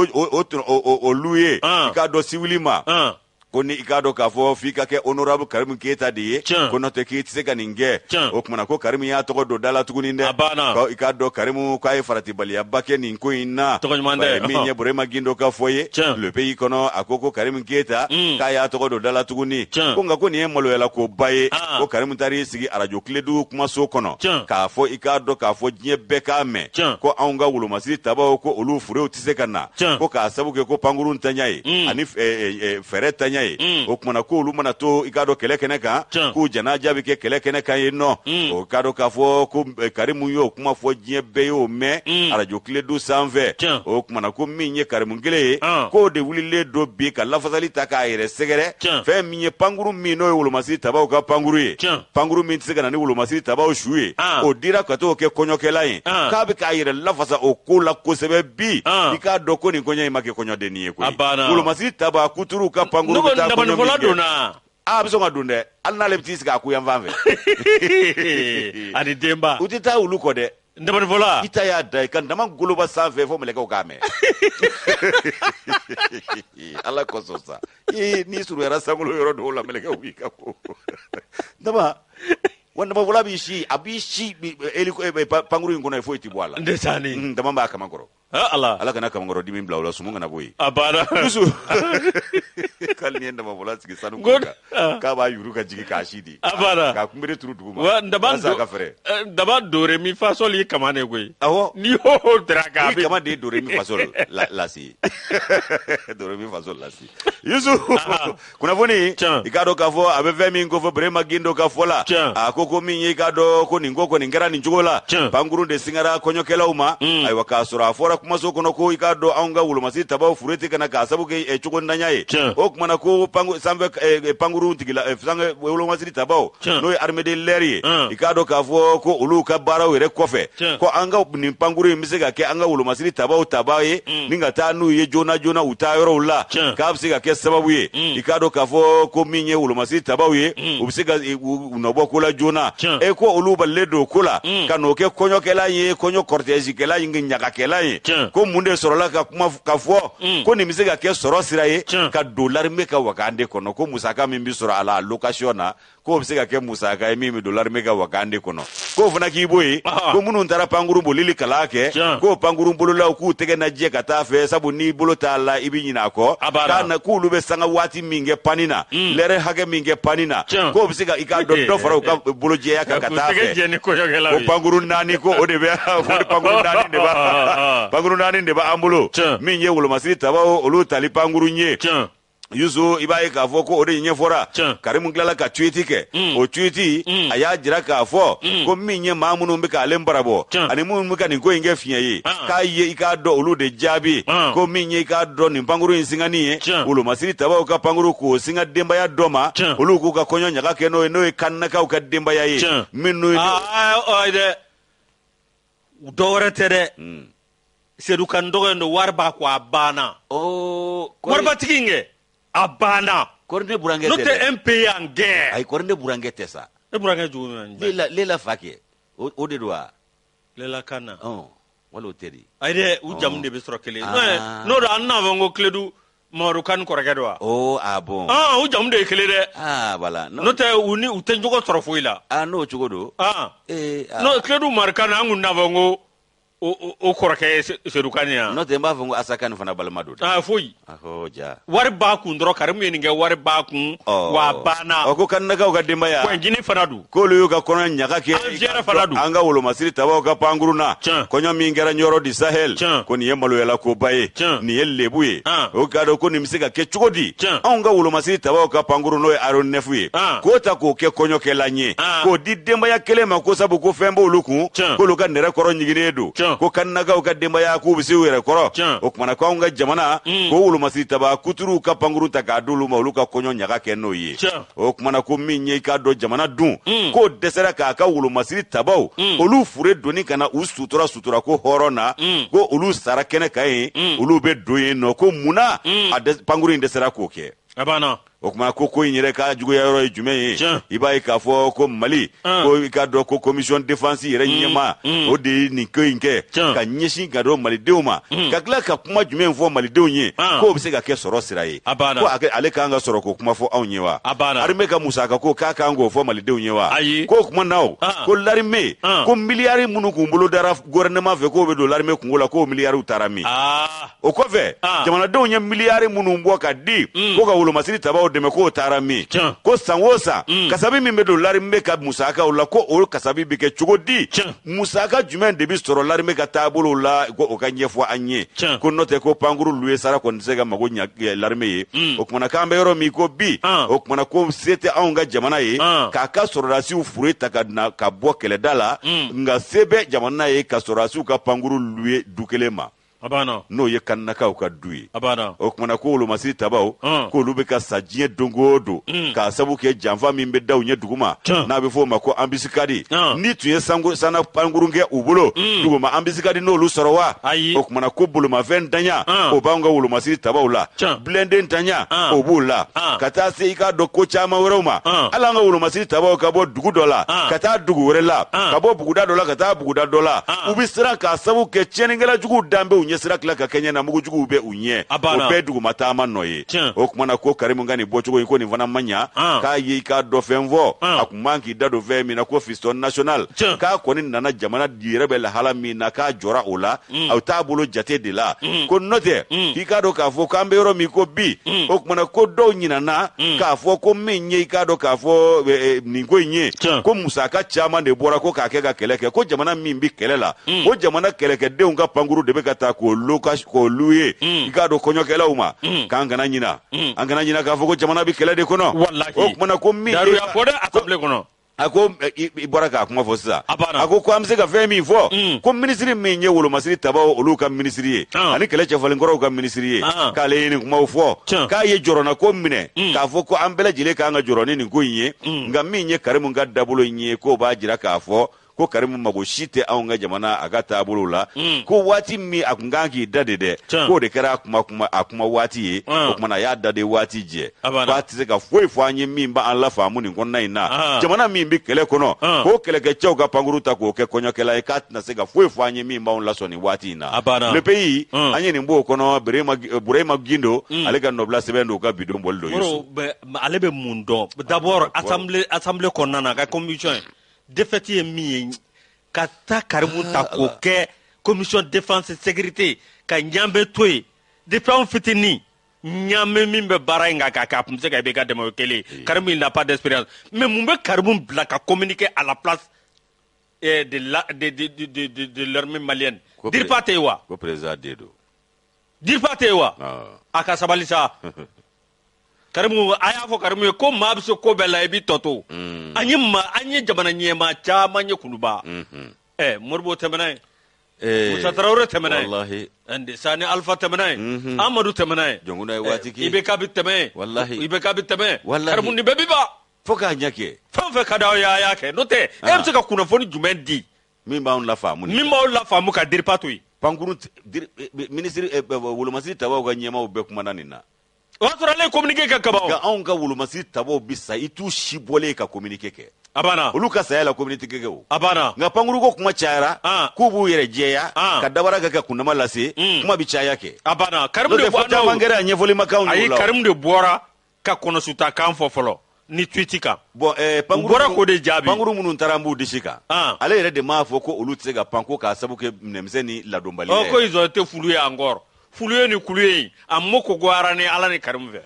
o lu ye i k'a dɔn siwili ma ko ni i k'a dɔn k'a fɔ f'i ka kɛ honorable Karimu Keyita de ye ko n'o tɛ k'i tɛ se ka nin kɛ o kumana ko Karimu y'a tɔgɔ don da la tuguni dɛ i k'a dɔn Karimu k'a ye faratibaliyaba kɛ nin ko in na min ye Burema Gindo ka fɔ ye le pays kɔnɔ a ko ko Karimu Keyita k'a y'a tɔgɔ don da la tuguni ko nka ko nin ye maloyala ko ba ye ko Karimu taar'i sigi arajo Tiledu kumaso kɔnɔ k'a fɔ i k'a dɔn k'a fɔ diɲɛ bɛɛ k'a mɛn ko anw ka wolomasiri tabaw ko olu furew tɛ se ka na ko k'a sabu kɛ ko pankuru ntanya ye ani fɛɛrɛ tanya o kumana ko olu mana to i k'a dɔn kɛlɛ kɛnɛ kan k'u janaja bɛ kɛ kɛlɛ kɛnɛ kan yen nɔ o k'a dɔn k'a fɔ ko Karimu y'o kuma fɔ diɲɛ bɛɛ y'o mɛn arajo Tiledu sanfɛ o kumana ko min ye Karimu kelen ye k'o de wulilen don bi ka lafasali ta k'a yɛrɛ sɛgɛrɛ fɛn min ye pankuru min n'o ye wolomasiri tabaw ka pankuru ye pankuru min tɛ se ka na ni wolomasiri tabaw su ye o dira ka t'o kɛ kɔɲɔkɛla ye k'a bɛ k'a yɛrɛ lafasa o ko la kosɛbɛ bi i k'a dɔn ko nin kɔɲɔ in ma kɛ kɔɲɔdennin ye koyi wolomasiri taba kuturu ka pankuru bɛ taa kɔɲɔ min kɛ a bɛ sɔn ka don dɛ hali n'ale bɛ t'i sigi a ku yan fan fɛ ani denba u tɛ taa olu kɔ dɛ Ndabanifɔla i ta y'a da i ka ndama goloba sanfɛ fo mɛlɛkɛw k'a mɛn ala kosɔn sa n'i surunyara sankolo yɔrɔ dɔw la mɛlɛkɛw b'i ka ko ndama wa ndamafɔla b'i si a b'i si pankuru in kɔnɔ ye foyi tɛ bɔ a la n tɛ sa ni ndama b'a kama kɔrɔ ala ala kana kamankɔrɔ dimi bila o la sumu kana bɔ yen a banna Yusu k'ale ni ye ndamafɔla sigi sanu kun kan k'a b'a yuru ka jigin k'a si di a banna k'a kunbere turu dugu ma wa ndaba walasa a ka fɛrɛ ndaba dore mi fasɔli ye kama ne koyi awɔ ni y'o dara k'a ni kama de ye dore mi fasɔli lasi dore mi fasɔli lasi Yusu kunnafoni i k'a dɔn k'a fɔ a bɛ fɛn min ko fɔ Burema Gindo ka fɔ la a ko ko min ye i k'a dɔn ko nin ko kɔni kɛra nin cogo la pankuru de singara kɔɲɔkɛlaw ma ayiwa k'a sɔrɔ a fɔra kumaso kono ko ikado aunga wulumasi tabaw furete kana ka sabu ke e chugo ndanya ye o kumana ko pangu sambe e panguru tigila e sange wulumasi tabaw no arme de leri ikado ka fo ko ulu ka bara were kofe ko anga ni panguru misega ke anga wulumasi tabaw tabaye ninga ta nu ye jona jona utayoro la ka bisiga ke sababu ye ikado ka fo ko minye wulumasi tabaw ye ubisiga unobo kula jona e ko ulu balle do kula kano ke konyo kela ye konyo cortege kela yingi nyaka kela ye ko munde sorola ka kuma ka fo ko ni misega ke soro sira ye ka dollar me ka wakande kono ko musaka mimbi soro ala location na ko misega ke musaka e mimi dollar me ka wakande kono ko fana ki boy ko munu ntara panguru bolili kala ke ko panguru bolola ku tege na je kata fe sabu ni bolo tala ibi nyina ko kana ku lube sanga wati minge panina lere hage minge panina ko misega ika do do faro ka bolo je ya ka kata fe ko panguru nani ko o de be ko panguru nani de ba panguru nani de ba ambulo minye wulumasi tabawo olu tali panguru nye yuzu ibaye ka fo ko ode nye fora karimu glala ka tweeti ke o tweeti aya jira ka fo ko minye mamunu mbe ka lembarabo ani mun muka ni ko inge fiye yi ka ye ika do olu de jabi ko minye ika do ni panguru insingani ye wulumasi tabawo ka panguru ko singa demba ya doma olu ko ka konyo nyaka ke no no kanna ka ka demba ya yi minu ah ide dore tere sedu kan dogo ndo warba ko abana oh warba tikinge abana korne burangete no te M P ange ay korne burangete sa e burangete jumi lela lela fake o de doa lela kana oh walo tedi ay de u jamde be soro kele no no da na vango kledu maru kan korage doa oh ah bon ah u jamde kele de ah voilà no te uni u te jogo soro foila ah no chugodo ah eh no kledu markana angu na vango o o korake serukania no te mba fungu asakani fana balmadu ah foi ahoja war ba ku ndro karim yeni nge war ba ku wa bana o ko kan naga o gadimba ya ko ngini fanadu ko lu ka kono nyaka ke anga wolo masiri tabaw ka panguruna ko nyomi ngera nyoro di sahel ko ni yemalo yala ko baye ni yellebuye o kado ko ni misiga ke chugodi anga wolo masiri tabaw ka panguruno e aron nefuye ko ta ko ke konyo ke lanye ko di demba ya kelema ko sabu ko fembo luku ko lu ka nere koro nyiginedo ko kannaga o kademba ya ku bisi were koro o kuma ko nga jamana ko wulu masita ba kuturu ka panguru ta ka dulu ma uluka konyo nyaga kenno yi o kuma ko minye ka do jamana dun ko desera ka ka wulu masita ba olu fure doni kana u sutura sutura ko horona ko olu sara kene kai olu be doye no ko muna ade panguru indesera ko ke abana o kuma ko ko nyere ka jugo ya yoro jume ibai ka fo ko mali ko ka do ko commission défense yere nyema o de ni ko inke ka nyeshi ka do mali deuma ka kla ka kuma jume fo mali deunye ko bise ka ke soro siraye ko ale ka nga soro ko kuma fo awnyewa arme ka musa ka ko ka ka ngo fo mali deunyewa ko kuma nawo ko larime ko milliard munu ko mbolo dara gouvernement fe ko be do larime ko ngola ko milliard utarami ah o ko fe jamana deunye milliard munu mbo ka di ko ka wolo masiri tabaw deme ko tarami ko sanwosa kasabi mimbe do larime ka musaka ulla ko o kasabi bike chugodi musaka jumen de bistoro larime ka tabulu la ko o kanye fo anye ko note ko panguru luwe sara ko nsega mago nya larime ye o kuma kambe yoro mi ko bi o kuma ko sete aunga jamana ye ka ka sorasi u fureta ka na ka bo kele dala nga sebe jamana ye ka sorasi ka panguru luwe dukelema abana no ye kannaka o ka duye abana o kuma ko lu masiri tabaw ko lu be ka sajiye dongodo ka sabu ke janfa min be daw nye duguma na be fo mako ambisikadi ni tuye sangu sana pangurunge ubulo duguma ambisikadi no lu sorowa o kuma ko bulu ma ven danya o banga wulu masiri tabaw la blende tanya o bula kata se ika do ko chama woroma ala nga wulu masiri tabaw ka bo dugu dola kata dugu worela ka bo buguda dola kata buguda dola ubisira ka sabu ke cheningela jugu dambe sira kila ka Kenya na mugu jugu ube unye o be dugu matama noye o kuma na ko karimu ngani bochugo yiko ni vana manya ka ye ka do femvo akumanki dado ve mi na ko fiston national ka ko ni nana jamana direbe la hala mi na ka jora ola au tabulo jate de la ko note ki ka do ka fo kambe yoro mi ko bi o kuma na ko do nyina na ka fo ko menye ka do ka fo ni ko nye ko musaka chama de bora ko ka ke ka keleke ko jamana mi mbi kelela o jamana keleke de unga panguru de be ka ta ko lokash ko luye igado konyo kela uma kanga na nyina anga na nyina ka foko jamana bi kela de kono wallahi o kuma na ko mi daru ya koda asable kono a ko i bɔra k'a kuma fɔ sisan a ko ko an bɛ se ka fɛn min fɔ ko minisiri min ye wolomasiri tabaw olu ka minisiri ye ani kɛlɛ cɛfalenkɔrɔw ka minisiri ye k'ale ye nin kumaw fɔ k'a ye jɔrɔna ko minɛ k'a fɔ ko an bɛɛ lajɛlen k'an ka jɔrɔ ni nin ko in ye nka min ye Karimu ka dabolo in ye k'o b'a jira k'a fɔ ko Karimu mago si tɛ anw ka jamana a ka taabolo la ko waati min a kun kan k'i da de dɛ k'o de kɛra a kuma kuma a kuma waati ye o kumana a y'a da de waati jɛ k'a tɛ se ka foyi fɔ an ye min b'an lafaamu nin kɔnɔna in na jamana min bɛ kɛlɛ kɔnɔ k'o kɛlɛkɛcɛw ka pankuru ta k'o kɛ kɔɲɔkɛla ye k'a tɛna se ka foyi fɔ an ye min b'anw lasɔn nin waati in na le pays an ye nin b'o kɔnɔ Burema Gindo ale ka nɔbila sɛbɛn don ka bidon bɔli don Yusu ale bɛ mun dɔn d'abord assemblée assemblée kɔnɔna na ka commission défaite ye min ye ka taa Karimu ta k'o kɛ commission défense et sécurité ka ɲambe to ye depuis anw fitinin ɲambe min bɛ baara in kan k'a kun bɛ se ka i bɛ ka dɛmɛ o kelen Karimu il n'a pas d'expérience mais mun bɛ Karimu bila ka communiquer à la place eh, de la de de de de de, de l'armée malienne DIRPA tɛ yen wa ko président de do DIRPA tɛ yen wa a ka sabali sa Karimu a y'a fɔ Karimu ye ko maa bɛ se ko bɛɛ la i b'i tɔ to an ye ma an ye jamana ɲɛmaa caman ye kuluba ɛ Modibo tɛmɛna ye Musa Tarawele tɛmɛna ye wallahi andi Sani Alpha tɛmɛna ye Amadu tɛmɛna ye Jɔnkuna ye waati kɛ I B K bɛ tɛmɛ ye wallahi I B K bɛ tɛmɛ wallahi Karimu nin bɛɛ bi ban fo k'a ɲɛ kɛ fɛn o fɛn ka d'aw ye a y'a kɛ n'o tɛ e bɛ se ka kunnafoni jumɛn di min b'anw lafaamu min b'aw lafaamu ka DIRPA to yen pankuru ministre wolomasiri tabaw ka ɲɛmaaw bɛɛ kumana nin na o y'a sɔrɔ ale ye communiqué kɛ kaban nka anw ka wolomasiri tabaw bi sa i t'u si bɔlen ka communiqué kɛ a banna olu ka saya la communiqué kɛ o a banna nka pankuru ko kuma cayara k'u b'u yɛrɛ jɛya ka dabara kɛ ka kundama lase kuma bi caya kɛ a banna Karimu de bɔra caman kɛra a ɲɛfɔli ma k'anw ayi Karimu de bɔra ka kɔnɔsuta kan fɔ fɔlɔ ni tweet kan bon eh pankuru bɔra ko de jaabi pankuru minnu taara an b'u disi kan ale yɛrɛ de m'a fɔ ko olu tɛ se ka panko k'a sabu kɛ minɛmisɛn ni ladonbali ye ko ils ont été fulu ye encore fulu ye ni kulu ye a mo ko goyara ni Ala ni Karimu fɛ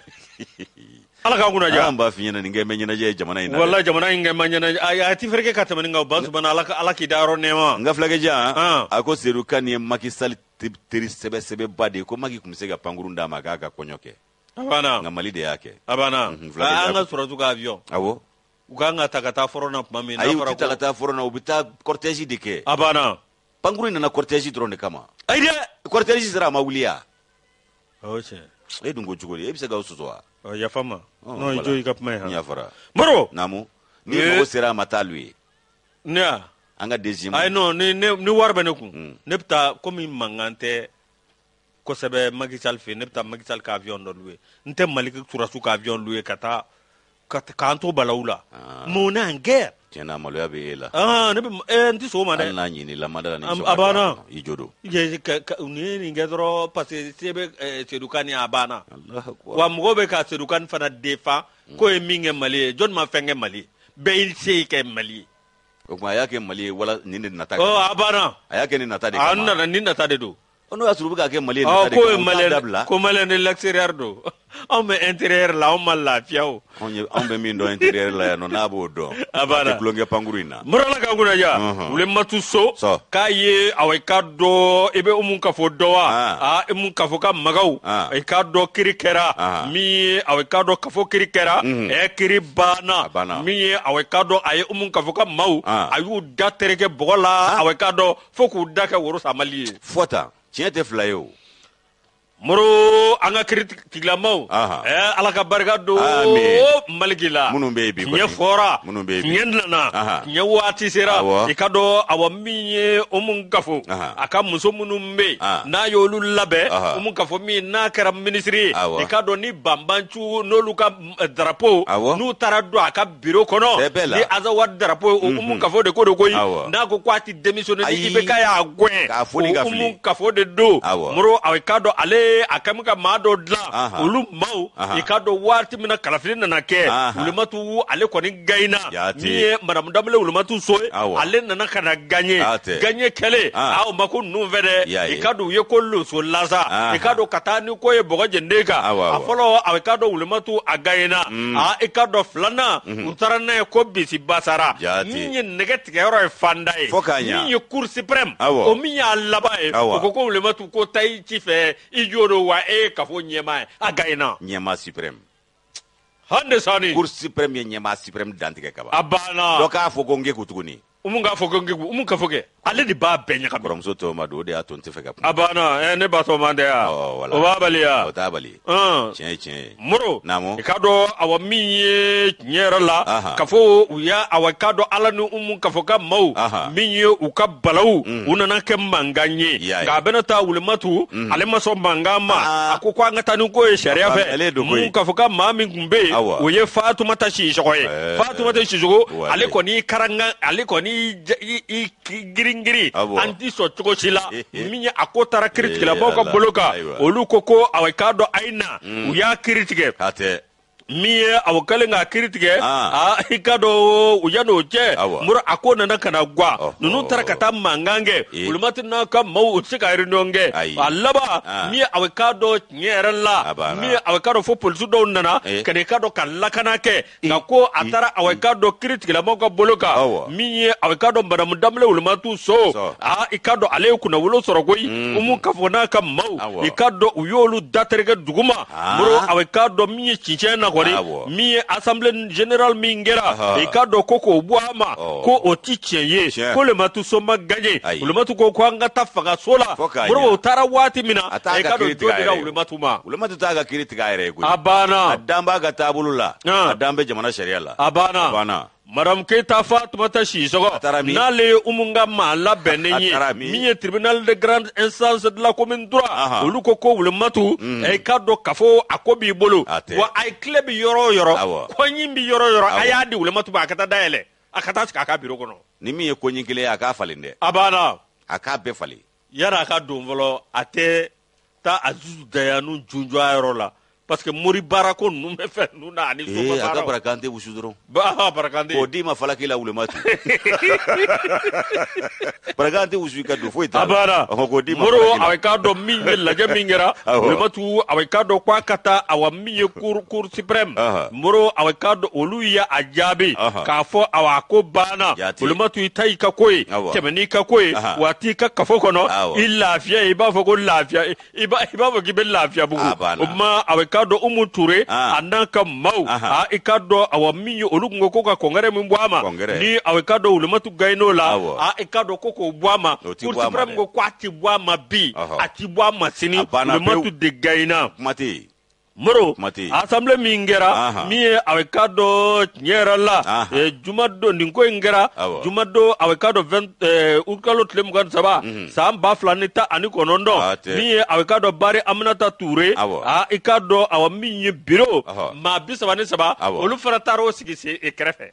Ala ka kunnaja an b'a f'i ɲɛna nin kɛ mɛ ɲɛnajɛ ye jamana in na wallahi jamana in kɛ ma ɲɛnajɛ a ti fereke ka tɛmɛ nin kan ban subhana Ala Ala k'i da yɔrɔ nɛɛma n ka fulakɛjan a ko Seydou Kane ye Macky Sall teri sɛbɛ sɛbɛba de ye ko Macky kun bɛ se ka pankuru d'a ma k'a ka kɔɲɔ kɛ a banna nka Mali de y'a kɛ a banna an ka sɔrɔtu ka avion awɔ u kan ka ta ka taa fɔrɔ na tuma min ayi u tɛ ta ka taa fɔrɔ na u bɛ taa cortège de kɛ a banna pankuru nana cortège dɔrɔn de kama ayi dɛ cortège sera a ma wuli ya awɔ tiɲɛ e dun ko cogo di e bɛ se k'aw sɔsɔ wa yafa ma non i jo i ka kuma ye n yafara Moro naamu ni mago sera a ma taa lu ye ne ya an ka deuxième ayi non ni ni wari bɛ ne kun ne bɛ taa komi mankan tɛ kosɛbɛ Macky Sall fɛ ne bɛ taa Macky Sall ka avion dɔ louer n tɛ Maliki Surasiw ka avion louer ka taa k'an to balawu la mais on est en guerre tiɲɛna maloya bɛ e la ah ne bɛ n tɛ sɔn o ma dɛ hali n'a ɲini lamada la ni a banna i jo don nin ye nin kɛ dɔrɔn parce que se bɛ Seydou Kane a banna wa mɔgɔw bɛ ka Seydou Kane fana défend k'o ye min kɛ Mali ye jɔn ma fɛn kɛ Mali ye bɛɛ y'i se kɛ Mali ye o tuma a y'a kɛ Mali ye wala nin de nata a banna a y'a kɛ nin nata de kama a nana nin nata de don n'o y'a sɔrɔ u bɛ k'a kɛ Mali ye nata de kama u t'a dabila ko Malien ni l'extérieur don anw bɛ intérieur la anw ma lafiya o anw bɛ min dɔn intérieur la yan nɔ n'a b'o dɔn a banna a tɛ tulonkɛ pankuru in na Morala ka kunnaja wule matu so k'a ye aw ka dɔ i bɛ umu kafo dɔ wa a umu kafo ka magaw i ka dɔ kiri kɛra min ye aw ka dɔ kafo kiri kɛra ɛ kiri banna min ye aw ka dɔ a ye umu kafo ka maaw a y'u da tereke bɔgɔ la aw ka dɔ fo k'u da kɛ woro samali ye fɔta tiɲɛ tɛ fila ye o Moro an ka kiiritigilamaw ɛɛ Ala ka barika don Maliki la minnu bɛ yen bi tiɲɛ fɔra minnu bɛ yen bi tiɲɛ nana tiɲɛ waati sera i ka dɔn awɔ min ye Umu Kafo a ka muso minnu bɛ yen n'a y'olu labɛn Umu Kafo min n'a kɛra minisiri ye i ka dɔn ni banbancu n'olu ka drapeau n'u taara don a ka bureau kɔnɔ ni Azawadi drapeau o Umu Kafo de ko de koyi n'a ko k'a tɛ démissionner ni I B K y'a gɛn o Umu Kafo de don Moro a ka dɔn ale a kɛlen ka maa dɔ dilan olu maaw i ka dɔn waati min na kalafili nana kɛ Wulematu ale kɔni gagné min ye Madame Danbele Wulematu so ye ale nana ka na gagné gagné kɛlen aw ma ko ninnu fɛ dɛ i ka dɔn u ye ko loso lasa i ka dɔn ka taa ni ko ye bɔgɔ jɛnden kan a fɔlɔ a ka dɔn Wulematu a gagné na a i ka dɔn filanan u taara n'a ye ko Bisi Basara min ye nɛgɛ tigɛyɔrɔ ye fanda ye min ye Cour suprême o min y'a laban ye o ko ko Wulematu ko tayi ci fɛ i jo wa e kafo ɲɛma a gagné na ɲɛma suprême hande sani cour suprême ɲɛma suprême dantigɛ ka ban a banna dɔ k'a fɔ ko nge ko tuguni umu k'a fɔ ko nge umu ka fɔ kɛ ale de b'a bɛɛ ɲagami kɔrɔmuso tɔma don o de y'a to n tɛ fɛ ka kuma a banna ɛ ne ba tɔma tɛ ya Ɔ, voilà. o b'a bali ya o t'a bali Hum. tiɲɛ ye tiɲɛ ye moro Naamu. i k'a dɔn awa min ye tiɲɛ yɛrɛ la Aha. ka fɔ u y'a awa k'a dɔn ala ni umu ka fɔ ka maaw Aha. min ye u ka balaw u nana kɛ mankan ye Y'a ye. nka a bɛna taa wulematu ale ma sɔn mankan ma Ah. a ko ko an ka taa ni ko ye sariya A ale fɛ don koyi. mun ka fɔ ka maa min tun bɛ yen Awa. o ye fatumata sisɔgɔ ye Eh. fatumata sisɔgɔ Wale. ale kɔni karanga ale kɔni ja- i i giringiri Awa. an ti sɔn cogo si la Eh, eh. min ye a ko taara kiritigɛlabaw ka Allah. bolo kan Ayiwa. olu ko ko awa k'a dɔn a ye na u y'a kiri tigɛ hatɛ min ye aw kɛlen k'a kiri tigɛ Ah. a i ka dɔn u yan'o cɛ Awa. mura a ko nana ka na gwa Ɔhɔ. ninnu taara ka taa mankan kɛ Eh. olu ma n'a ka maaw u tɛ se ka réunion kɛ Ayi. a laban Ah. min ye aw k'a dɔn tiɲɛ yɛrɛ la A banna. min ye aw k'a dɔn fo polisi dɔw nana Eh. ka na i ka dɔn ka lakana kɛ nka ko a taara aw k'a dɔn kiri tigɛlamaw ka bolo kan Awa. min ye aw k'a dɔn madamu danbele wolomatu so So. a i ka dɔn ale ye kunnawolo sɔrɔ koyi umu ka fɔ n'a ka maaw Awa. i ka dɔn u y'olu daterikɛ duguma Ah. muru aw k'a dɔn min ye tiɲɛ na kɔni Awɔ. min ye assemblée générale min kɛra Aha. i ka dɔn ko k'o bɔ a ma Oh. ko o ti tiɲɛ ye Tiɲɛ. ko lematu soma gagné Ayi. lematu ko ko an ka taa fangaso la Fo k'a muru ɲa. o taara waati min na A t'a i ka ka kiiri dɔn tigɛ a jo dira yɛrɛ ye. lematu ma wulematu t'a ka kiiri tigɛ a yɛrɛ ye koyi a a banna dan b'a ka taabolo la Ah. a dan bɛ jamana sariya la a banna a banna madame Keita Fatoumata Sissoco A taara min? n'ale ye umu ka maa labɛnnen ye A taara min? min ye tribunal de grande instance de la commune droit Aha. olu ko ko wulematu i ka dɔn k'a fɔ a ko b'i bolo A tɛ. wa a ye tile bi yɔrɔ o yɔrɔ Awɔ. kɔɲi bi yɔrɔ o yɔrɔ a Awɔ. y'a di wulematu ma a ka taa dayɛlɛ a ka taa sigi a ka biro kɔnɔ ni min ye koɲi kelen ye a k'a falen dɛ a banna a k'a bɛɛ falen yara a ka don fɔlɔ a tɛ taa a zuzu dayanu junjɔ a yɔrɔ la parce que mori baara ko ninnu bɛ fɛn ninnu na ani ee soba a ka baaraw barakan tɛ wusu dɔrɔn ba barakande k'o d'i ma falaki la wulematu barakan tɛ wusu i ka don foyi t'a a banna Ɔhɔ, k'o d'i ma moro falaki la. a bɛ k'a dɔn min ye lajɛ min kɛra Awɔ. wulematu a bɛ k'a dɔn k'a ka taa awa min ye cour cour suprême Aha. moro a bɛ k'a dɔn olu ye a jaabi Aha. k'a fɔ awa a ko banna Jate. wulematu i ta i ka ko ye Awɔ. tɛmɛ n'i ka ko ye Aha. wa t'i ka kafo kɔnɔ Awɔ. i lafiya i b'a fɔ ko lafiya i b'a i b'a fɔ k'i bɛ lafiya bugu A banna. o tuma a bɛ k'a dɔn Umu Ture Ah. a n'a ka maaw Aha. a i k'a dɔn awa min ye olu tun ko ko ka kɔnkɛrɛ min bɔ a ma Kɔnkɛrɛ. ni a bɛ k'a dɔn wulematu gagn'o la Awɔ. a i k'a dɔn ko k'o bɔ a ma O ti cour bɔ a ma suprême dɛ. ko ko a ti bɔ a ma bi Ɔhɔ. a ti bɔ a ma sini A banna wulematu pewu. de gagnna kuma tɛ yen moro Kuma tɛ yen. assemblée min kɛra Aha. min ye a bɛ k'a dɔn tiɲɛ yɛrɛ la Aha. eh, juma don nin ko in kɛra Awɔ. juma don a bɛ k'a dɔn vingt eh, août kalo tile mugan ni saba san ba fila ni tan ani A kɔnɔntɔn tɛ. min ye a bɛ k'a dɔn Bari Aminata Ture Awɔ. a i k'a dɔn awa min ye bureau Ɔhɔ. maa bi saba ni saba Awɔ. olu fana taara o sigi sen eh, kɛrɛfɛ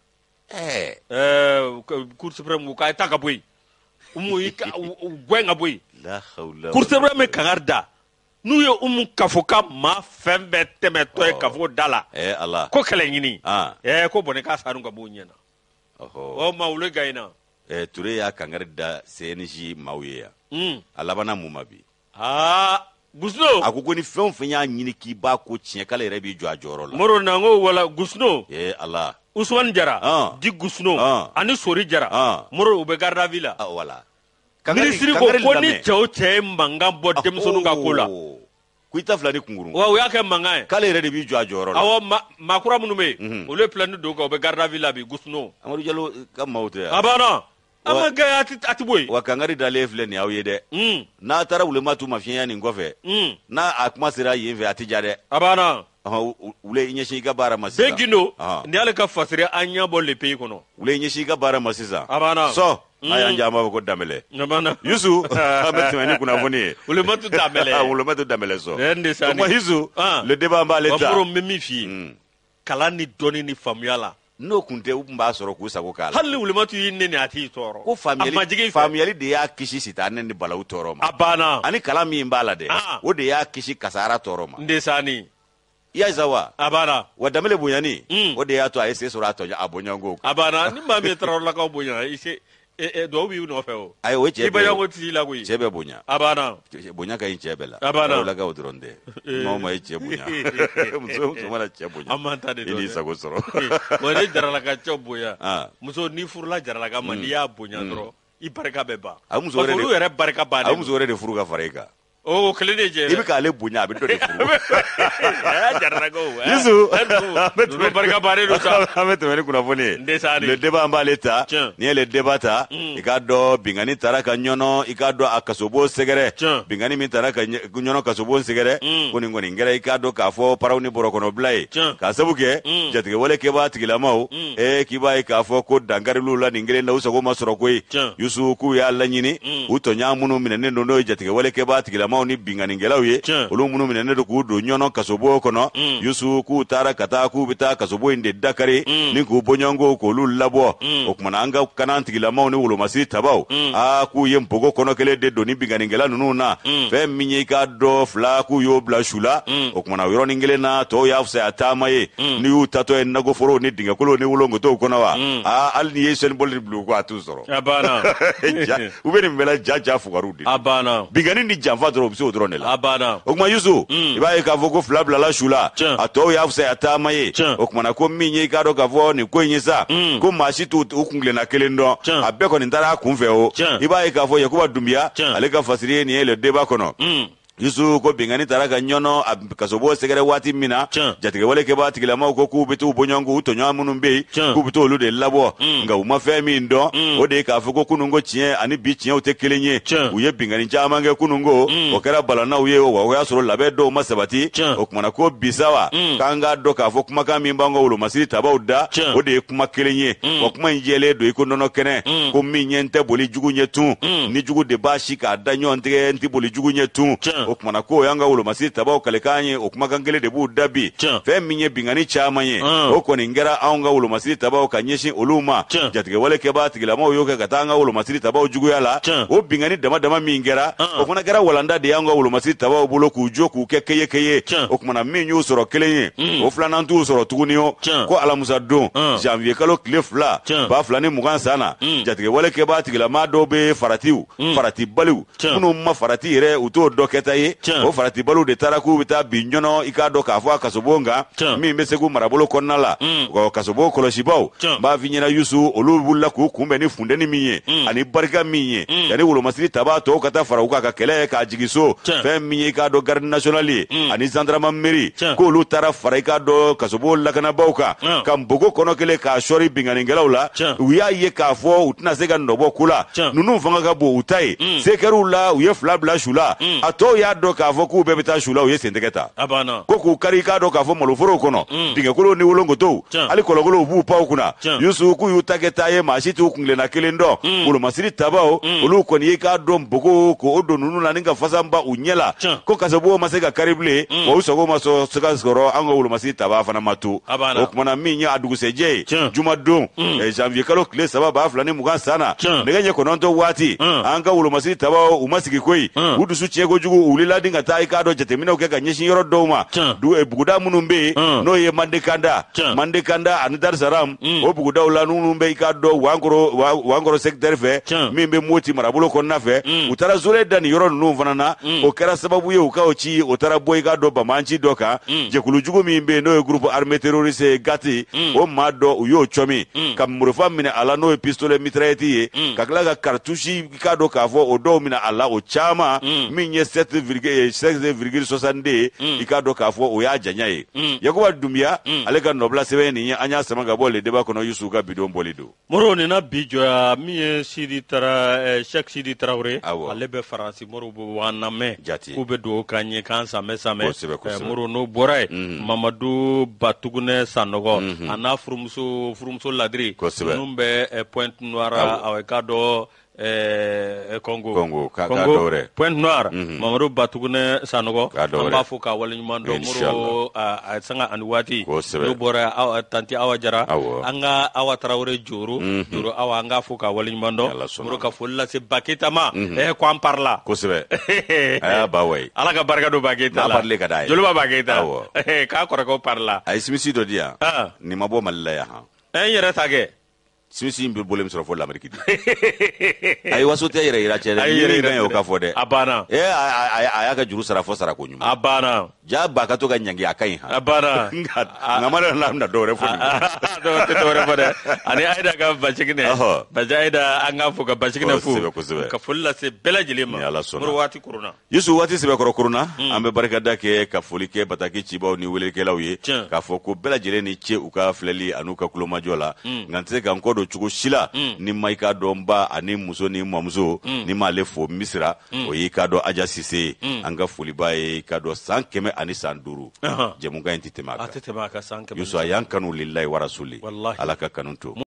ɛɛ ɛɛ cour suprême ko k'a ta ka bɔ yen umu i ka u- u gɛn ka bɔ yen la hawla cour suprême bɛ kangari da n'u ye umu kafo ka maa fɛn bɛɛ tɛmɛtɔ ye Ɔ. kafo da la ɛɛ ala ko kɛlɛ ɲini Ah. ɛɛ ko bɔnɛ k'a sanu ka bɔ u ɲɛ na ɔhɔ o ma wolo gayi na ɛɛ ture y'a kangari da C N J maaw ye yan un a labanna mun ma bi aa gusno a ko ko ni fɛn o fɛn y'a ɲini k'i b'a ko tiɲɛ k'ale yɛrɛ b'i jɔ a jɔyɔrɔ la moro na ngo wala gusno ɛɛ ala usman jara Ah. di gusno Ah. ani sori jara Ah. moro u bɛ garde à vue la ah wala minisiri ko ko ni cɛ o cɛ ye mankan bɔ denmisɛnninw ka ko la ko i ta fila ni kunkurun wa u y'a kɛ mankan ye k'ale yɛrɛ de b'i jɔ a jɔyɔrɔ la awɔ ma maakura minnu bɛ Mhm. yen olu ye plainte don kan u bɛ garde à vue la bi gusno amadu jalo ka maaw tɛ a yan banna an Wa- ma gɛn a ti a ti bɔ yen wa kangari dalen filɛ nin ye aw ye dɛ un n'a taara wulematu ma fiɲɛya nin kɔfɛ un n'a a kuma sera yen fɛ a ti ja dɛ a banna ɔhɔn u- wule i ɲɛsin i ka baara ma bɛɛ sisan gindo Ɔhɔn. ni ale ka fasiri an ɲɛ bɔ le pays kɔnɔ wule i ɲɛsin i ka baara ma sisan a banna sɔ Mm. a y'an jɛ an b'a fɔ ko danbɛlɛ a banna yusu an bɛ tɛmɛ ni kunnafoni ye wulematu danbɛlɛ wulematu danbɛlɛ sɔ nin de sa o tuma yusu Ah. le débat an b'ale wa ta moro n bɛ min f'i ye Mm. kalan ni dɔnni ni faamuya la n'o kun tɛ u tun b'a sɔrɔ k'u sago k'a la hali ni wulematu y'i nɛni a t'i tɔɔrɔ ko a ma jigin faamuyali i fɛ faamuyali de y'a kisi sitanɛ ni balawu tɔɔrɔ ma a banna ani kalan min b'a la dɛ Ah. o de y'a kisi kasara tɔɔrɔ ma n de sa ni i y'a sa wa a banna wa danbɛlɛ bonyani Mm. o de y'a to a ye sen sɔrɔ a tɔɲɔ a bɔɲɔgɔnko a banna ni maa min ye tarawelelakaw bonya i se eh, eh, dɔw b'i nɔfɛ o ayi o ye cɛ i bɛɛ ye baɲanko t'i la koyi cɛ bɛɛ bonya a banna bonya ka ɲi cɛ bɛɛ la A banna. tarawelelakaw dɔrɔn tɛ maa o maa ye cɛ bonya muso muso mana cɛ bonya an m'an ta de i dɔn n'i dɛ. sago sɔrɔ wa ne jaralaka cɛw bonya Ah. muso n'i furula jaralaka ma n'i y'a bonya dɔrɔn i barika bɛ ban A muso parce wɛrɛ que de- olu yɛrɛ barika a ye bannen muso wɛrɛ de furu ka fara i kan o kelen de je i bɛ k'ale bonya a bɛ dɔ de furu jarana ko Yusu du barka bare do sa an bɛ tɛmɛ ni kunnafoni ye Ndesani. le débat an b'ale ta Tiɲɛ. n'i ye le débat ta i k'a dɔn bingani taara ka ɲɔnɔ i k'a dɔn a kasobo sɛgɛrɛ Tiɲɛ. bingani min taara ka ɲɛ- ɲɔnɔ kasobo sɛgɛrɛ ko nin kɔni kɛra i k'a dɔn k'a fɔ paraw ni bɔrɔkɔnɔbila ye Tiɲɛ. k'a sabu kɛ jatigɛwale kɛbaa tigilamaw ee k'i b'a ye k'a fɔ ko dankariliw la nin kelen na u sago ma sɔrɔ koyi Tiɲɛ. Yusu k'u y'a laɲini u tɔɲa minnu minɛnen don n'o ye jatigɛwale kɛbaa tigilamaw ni binganikɛlaw ye Tiɲɛ. olu minnu minɛnen don k'u don ɲɔnɔ kasobo kɔnɔ Yusu k'u taara ka taa k'u bɛ taa kasobo in de dakari ni k'u bɔɲɔgɔnko k'olu labɔ o kumana an ka kanan tigilamaw ni wolomasiri tabaw aa k'u ye npogo kɔnɔ kelen de don ni binganikɛla ninnu na fɛn min ye i k'a dɔ fila k'u y'o bila su la o kumana o yɔrɔnin kelen na tɔw y'a fisaya taama ye ni y'u tatɔ ye nagoforow ni dingɛkolow ni wolongotow kɔnɔ wa aa hali ni ye sɛnibɔli bila u ko a t'u sɔrɔ a banna Ja- u bɛ nin bɛɛ la ja ja fugaruw de a banna bingani ni janfa dɔrɔn u bɛ se o dɔrɔn de la a banna o kuma Yusu i b'a ye k'a fɔ ko fila bilala su la Tiɲɛ. a tɔw y'a fisaya taama ye Tiɲɛ. o kumana ko min ye i k'a dɔn k'a fɔ nin ko in ye sa ko maa si t'u u kungilenna kelen dɔn Tiɲɛ. a bɛɛ kɔni taara a kun fɛ o Tiɲɛ. i b'a ye k'a fɔ Yakuba Dunbiya Tiɲɛ. ale ka fasiri ye nin ye le débat kɔnɔ Yusu ko bingani taara ka ɲɔnɔ a kasobo sɛgɛrɛ waati min na Tiɲɛ. jatigɛwale kɛbaa tigilamaw ko k'u bɛ t'u bɔɲɔgɔnko u tɔɲɔgɔn minnu bɛ yen Tiɲɛ. k'u bɛ t'olu de labɔ nka u ma fɛn min dɔn o de ye k'a fɔ ko kununko tiɲɛ ani bi tiɲɛw tɛ kelen ye Tiɲɛ. u ye bingani caman kɛ kununko o kɛra balanaw ye wa o y'a sɔrɔ labɛn dɔw ma sabati Tiɲɛ. o kumana ko bisa wa k'an k'a dɔn k'a fɔ kumakan min b'an ka wolomasiri tabaw da Tiɲɛ. o de ye kuma kelen ye wa kuma in jɛlen don i ko nɔnɔ kɛnɛ ko min ɲɛ n tɛ boli jugu ɲɛ tun ni jugu de b'a si k'a da ɲɔgɔn tigɛ n tɛ boli jugu ɲɛ tun Tiɲɛ. o kumana ko o y'an ka wolomasiri tabaw kalekan ye o kumakan kelen de b'u da bi Tiɲɛ. fɛn min ye bingani caman ye Mm. o kɔni kɛra anw ka wolomasiri tabaw ka ɲɛsin olu ma Tiɲɛ. jatigɛwale kɛbaa tigilamaw y'o kɛ ka taa an ka wolomasiri tabaw juguya la Tiɲɛ. o bingani dama dama min kɛra Mm. o fana kɛra walanda de y'an ka wolomasiri tabaw bolo k'u jo k'u kɛ keye keye Tiɲɛ. o kumana min y'u sɔrɔ kelen ye o filanan t'u sɔrɔ tuguni o Tiɲɛ. ko alamusa don Mm. janvier kalo tile fila Tiɲɛ. ba fila ni mugan san na jatigɛwale kɛbaa tigilama dɔw bɛ faratiw faratibaliw Tiɲɛ. minnu ma farati yɛrɛ u t'o dɔ kɛta ye Tiɲɛ. o faratibaliw de taara k'u bɛ taa bin ɲɔnɔ i k'a dɔn k'a fɔ a kasobo kan Tiɲɛ. min bɛ segu marabolo kɔnɔna la ɔ kasobo kɔlɔsibaw Tiɲɛ. n b'a f'i ɲɛna Yusu olu wulila k'u kunbɛn ni funteni min ye ani barika min ye yanni wolomasiri tabaa tɔw ka taa fara u kan ka kɛlɛ k'a jigin so Tiɲɛ. fɛn min ye i k'a dɔn garde nationale ye ani gendarmerie Tiɲɛ. k'olu taara fara i k'a dɔn kasobo lakanabaw kan Tiɲɛ. ka npogo kɔnɔ kelen k'a sɔri binganikɛlaw la Tiɲɛ. u y'a ye k'a fɔ u tɛna se ka nɔbɔ ko la Tiɲɛ. ninnu fanga ka bon u ta ye se kɛr'u la u ye fila bila su la a tɔw y'a dɔn k'a fɔ k'u bɛɛ bɛ taa su la u ye sentɛgɛ ta a banna ko k'u kari i k'a dɔn k'a fɔ maloforow kɔnɔ dingɛkolow ni wolongotow Tiɲɛ. hali kɔlɔkolow b'u paw kunna Tiɲɛ. Yusu k'u y'u ta kɛ taa ye maa si t'u kungilenna kelen dɔn wolomasiri tabaw olu kɔni ye k'a dɔn npogo k'o don ninnu na ni ka fasanba u ɲɛ la Tiɲɛ. ko kasabow ma se ka kari bilen wa u sago ma sɔ se ka sɔrɔ an ka wolomasiri taba fana ma to A banna. o kumana min ye a dugusɛjɛ ye Tiɲɛ. jumadon eh, janvier kalo tile saba b'a fila ni mugan san na Tiɲɛ. nɛgɛ ɲɛ kɔnɔntɔn waati an ka wolomasiri tabaw u ma sigi koyi u dusu tiɲɛ kojugu u wulila din ka taa i k'a dɔn jateminɛw kɛ ka ɲɛsin yɔrɔ dɔw ma Tiɲɛ. Du- eh, buguda minnu bɛ yen Mm. n'o ye mandekanda Tiɲɛ. mandekanda ani darusalam o bugudaw la minnu bɛ i k'a dɔn wankɔrɔ wa- wankɔrɔ secteur fɛ Tiɲɛ. min bɛ moti marabolo kɔnɔna fɛ u taara zore da nin yɔrɔ ninnu fana na o kɛra sababu ye u ka o ci o taara bɔ i k'a dɔn bamanci dɔ kan jɛkulujugu min bɛ yen n'o ye groupe armé terroriste ye gati o maa dɔ u y'o cɔmi ka murufa minɛ a la n'o ye pistolet mitraillette ye ka tila ka cartouche i k'a dɔn k'a fɔ o dɔw minɛ a la o caman min ye sept virgule soixante-deux i k'a dɔn k'a fɔ o y'a janya ye Yakuba Dunbiya ale ka nɔbila sɛbɛn nin ye an y'a sama ka bɔ le débat kɔnɔ Yusu ka bidon bɔli don Moro nin na bi jɔya min ye Sidi Tara eh, Cheikh Sidi Traoré Awɔ. ale bɛ Faransi Moro bɛ wa namɛ Jati. k'u bɛ dugawu k'an ye k'an samɛ samɛ Kosɛbɛ, kosɛbɛ. Moro n'o bɔra yen Mamadu Batugunɛ Sanɔgɔ a n'a furumuso furumuso ladiri Kosɛbɛ. ninnu bɛ eh, Pointe Noire Awɔ. awɔ i k'a dɔn eh, Congo Congo, k'a- k'a dɔ wɛrɛ. Pointe Noire Mamadu Batugunɛ Sanɔgɔ K'a dɔ an wɛrɛ. b'a fɔ k'a waleɲuman dɔn Inshallah. Moro a a sanga ani waati Kosɛbɛ. n'o bɔra aw tanti Awa Jara Awɔ. an ka Awa Traoré Joro Joro Awa an k'a fɔ k'a waleɲuman dɔn Ala sɔnna Moro ka foli lase Ba Keita ma eh ko an parla kosɛbɛ a y'a ba wa ye Ala ka barika don Ba Keita N'a la parle ka d'a ye. joli b'a Ba Keita Awɔ. Eh, k'a kɔrɔkɛw parla a ye simisi dɔ di yan Ah. nin ma bɔ mali la yan han eh n yɛrɛ ta kɛ simisi in bɛ bolo min sɔrɔ fo lamɛriki di a ye waso tɛ yɛrɛ yira cɛ dɛ A ye ni yɛrɛ min yira bɛn y'o cɛ ka dɛ. fɔ dɛ a banna ee a a- a y'a ka juru sara fo sara ko ɲuman a banna ja ba ka to ka nyangi akai ha abara ngamara na na dore fo do te dore bada ani aida ka bachigine baja aida an ga fu ka bachigine fu ka fulla se bela jilima mur wati kuruna yusu wati se be koro kuruna ambe barka dake ka folike bataki cibaw ni wele kelaw ye ka fo ko bela jile ni ce u ka fleli anu ka kulo majola ngante ka nkodo chugo shila ni maika domba ani muso ni mamuzo ni male fo misra o yi ka do aja sise anga foli baye ka do san keme ani san duru jemunga intitema ka atitema ka san keme yusu ayan kanu lillahi wa rasuli ala ka kanunto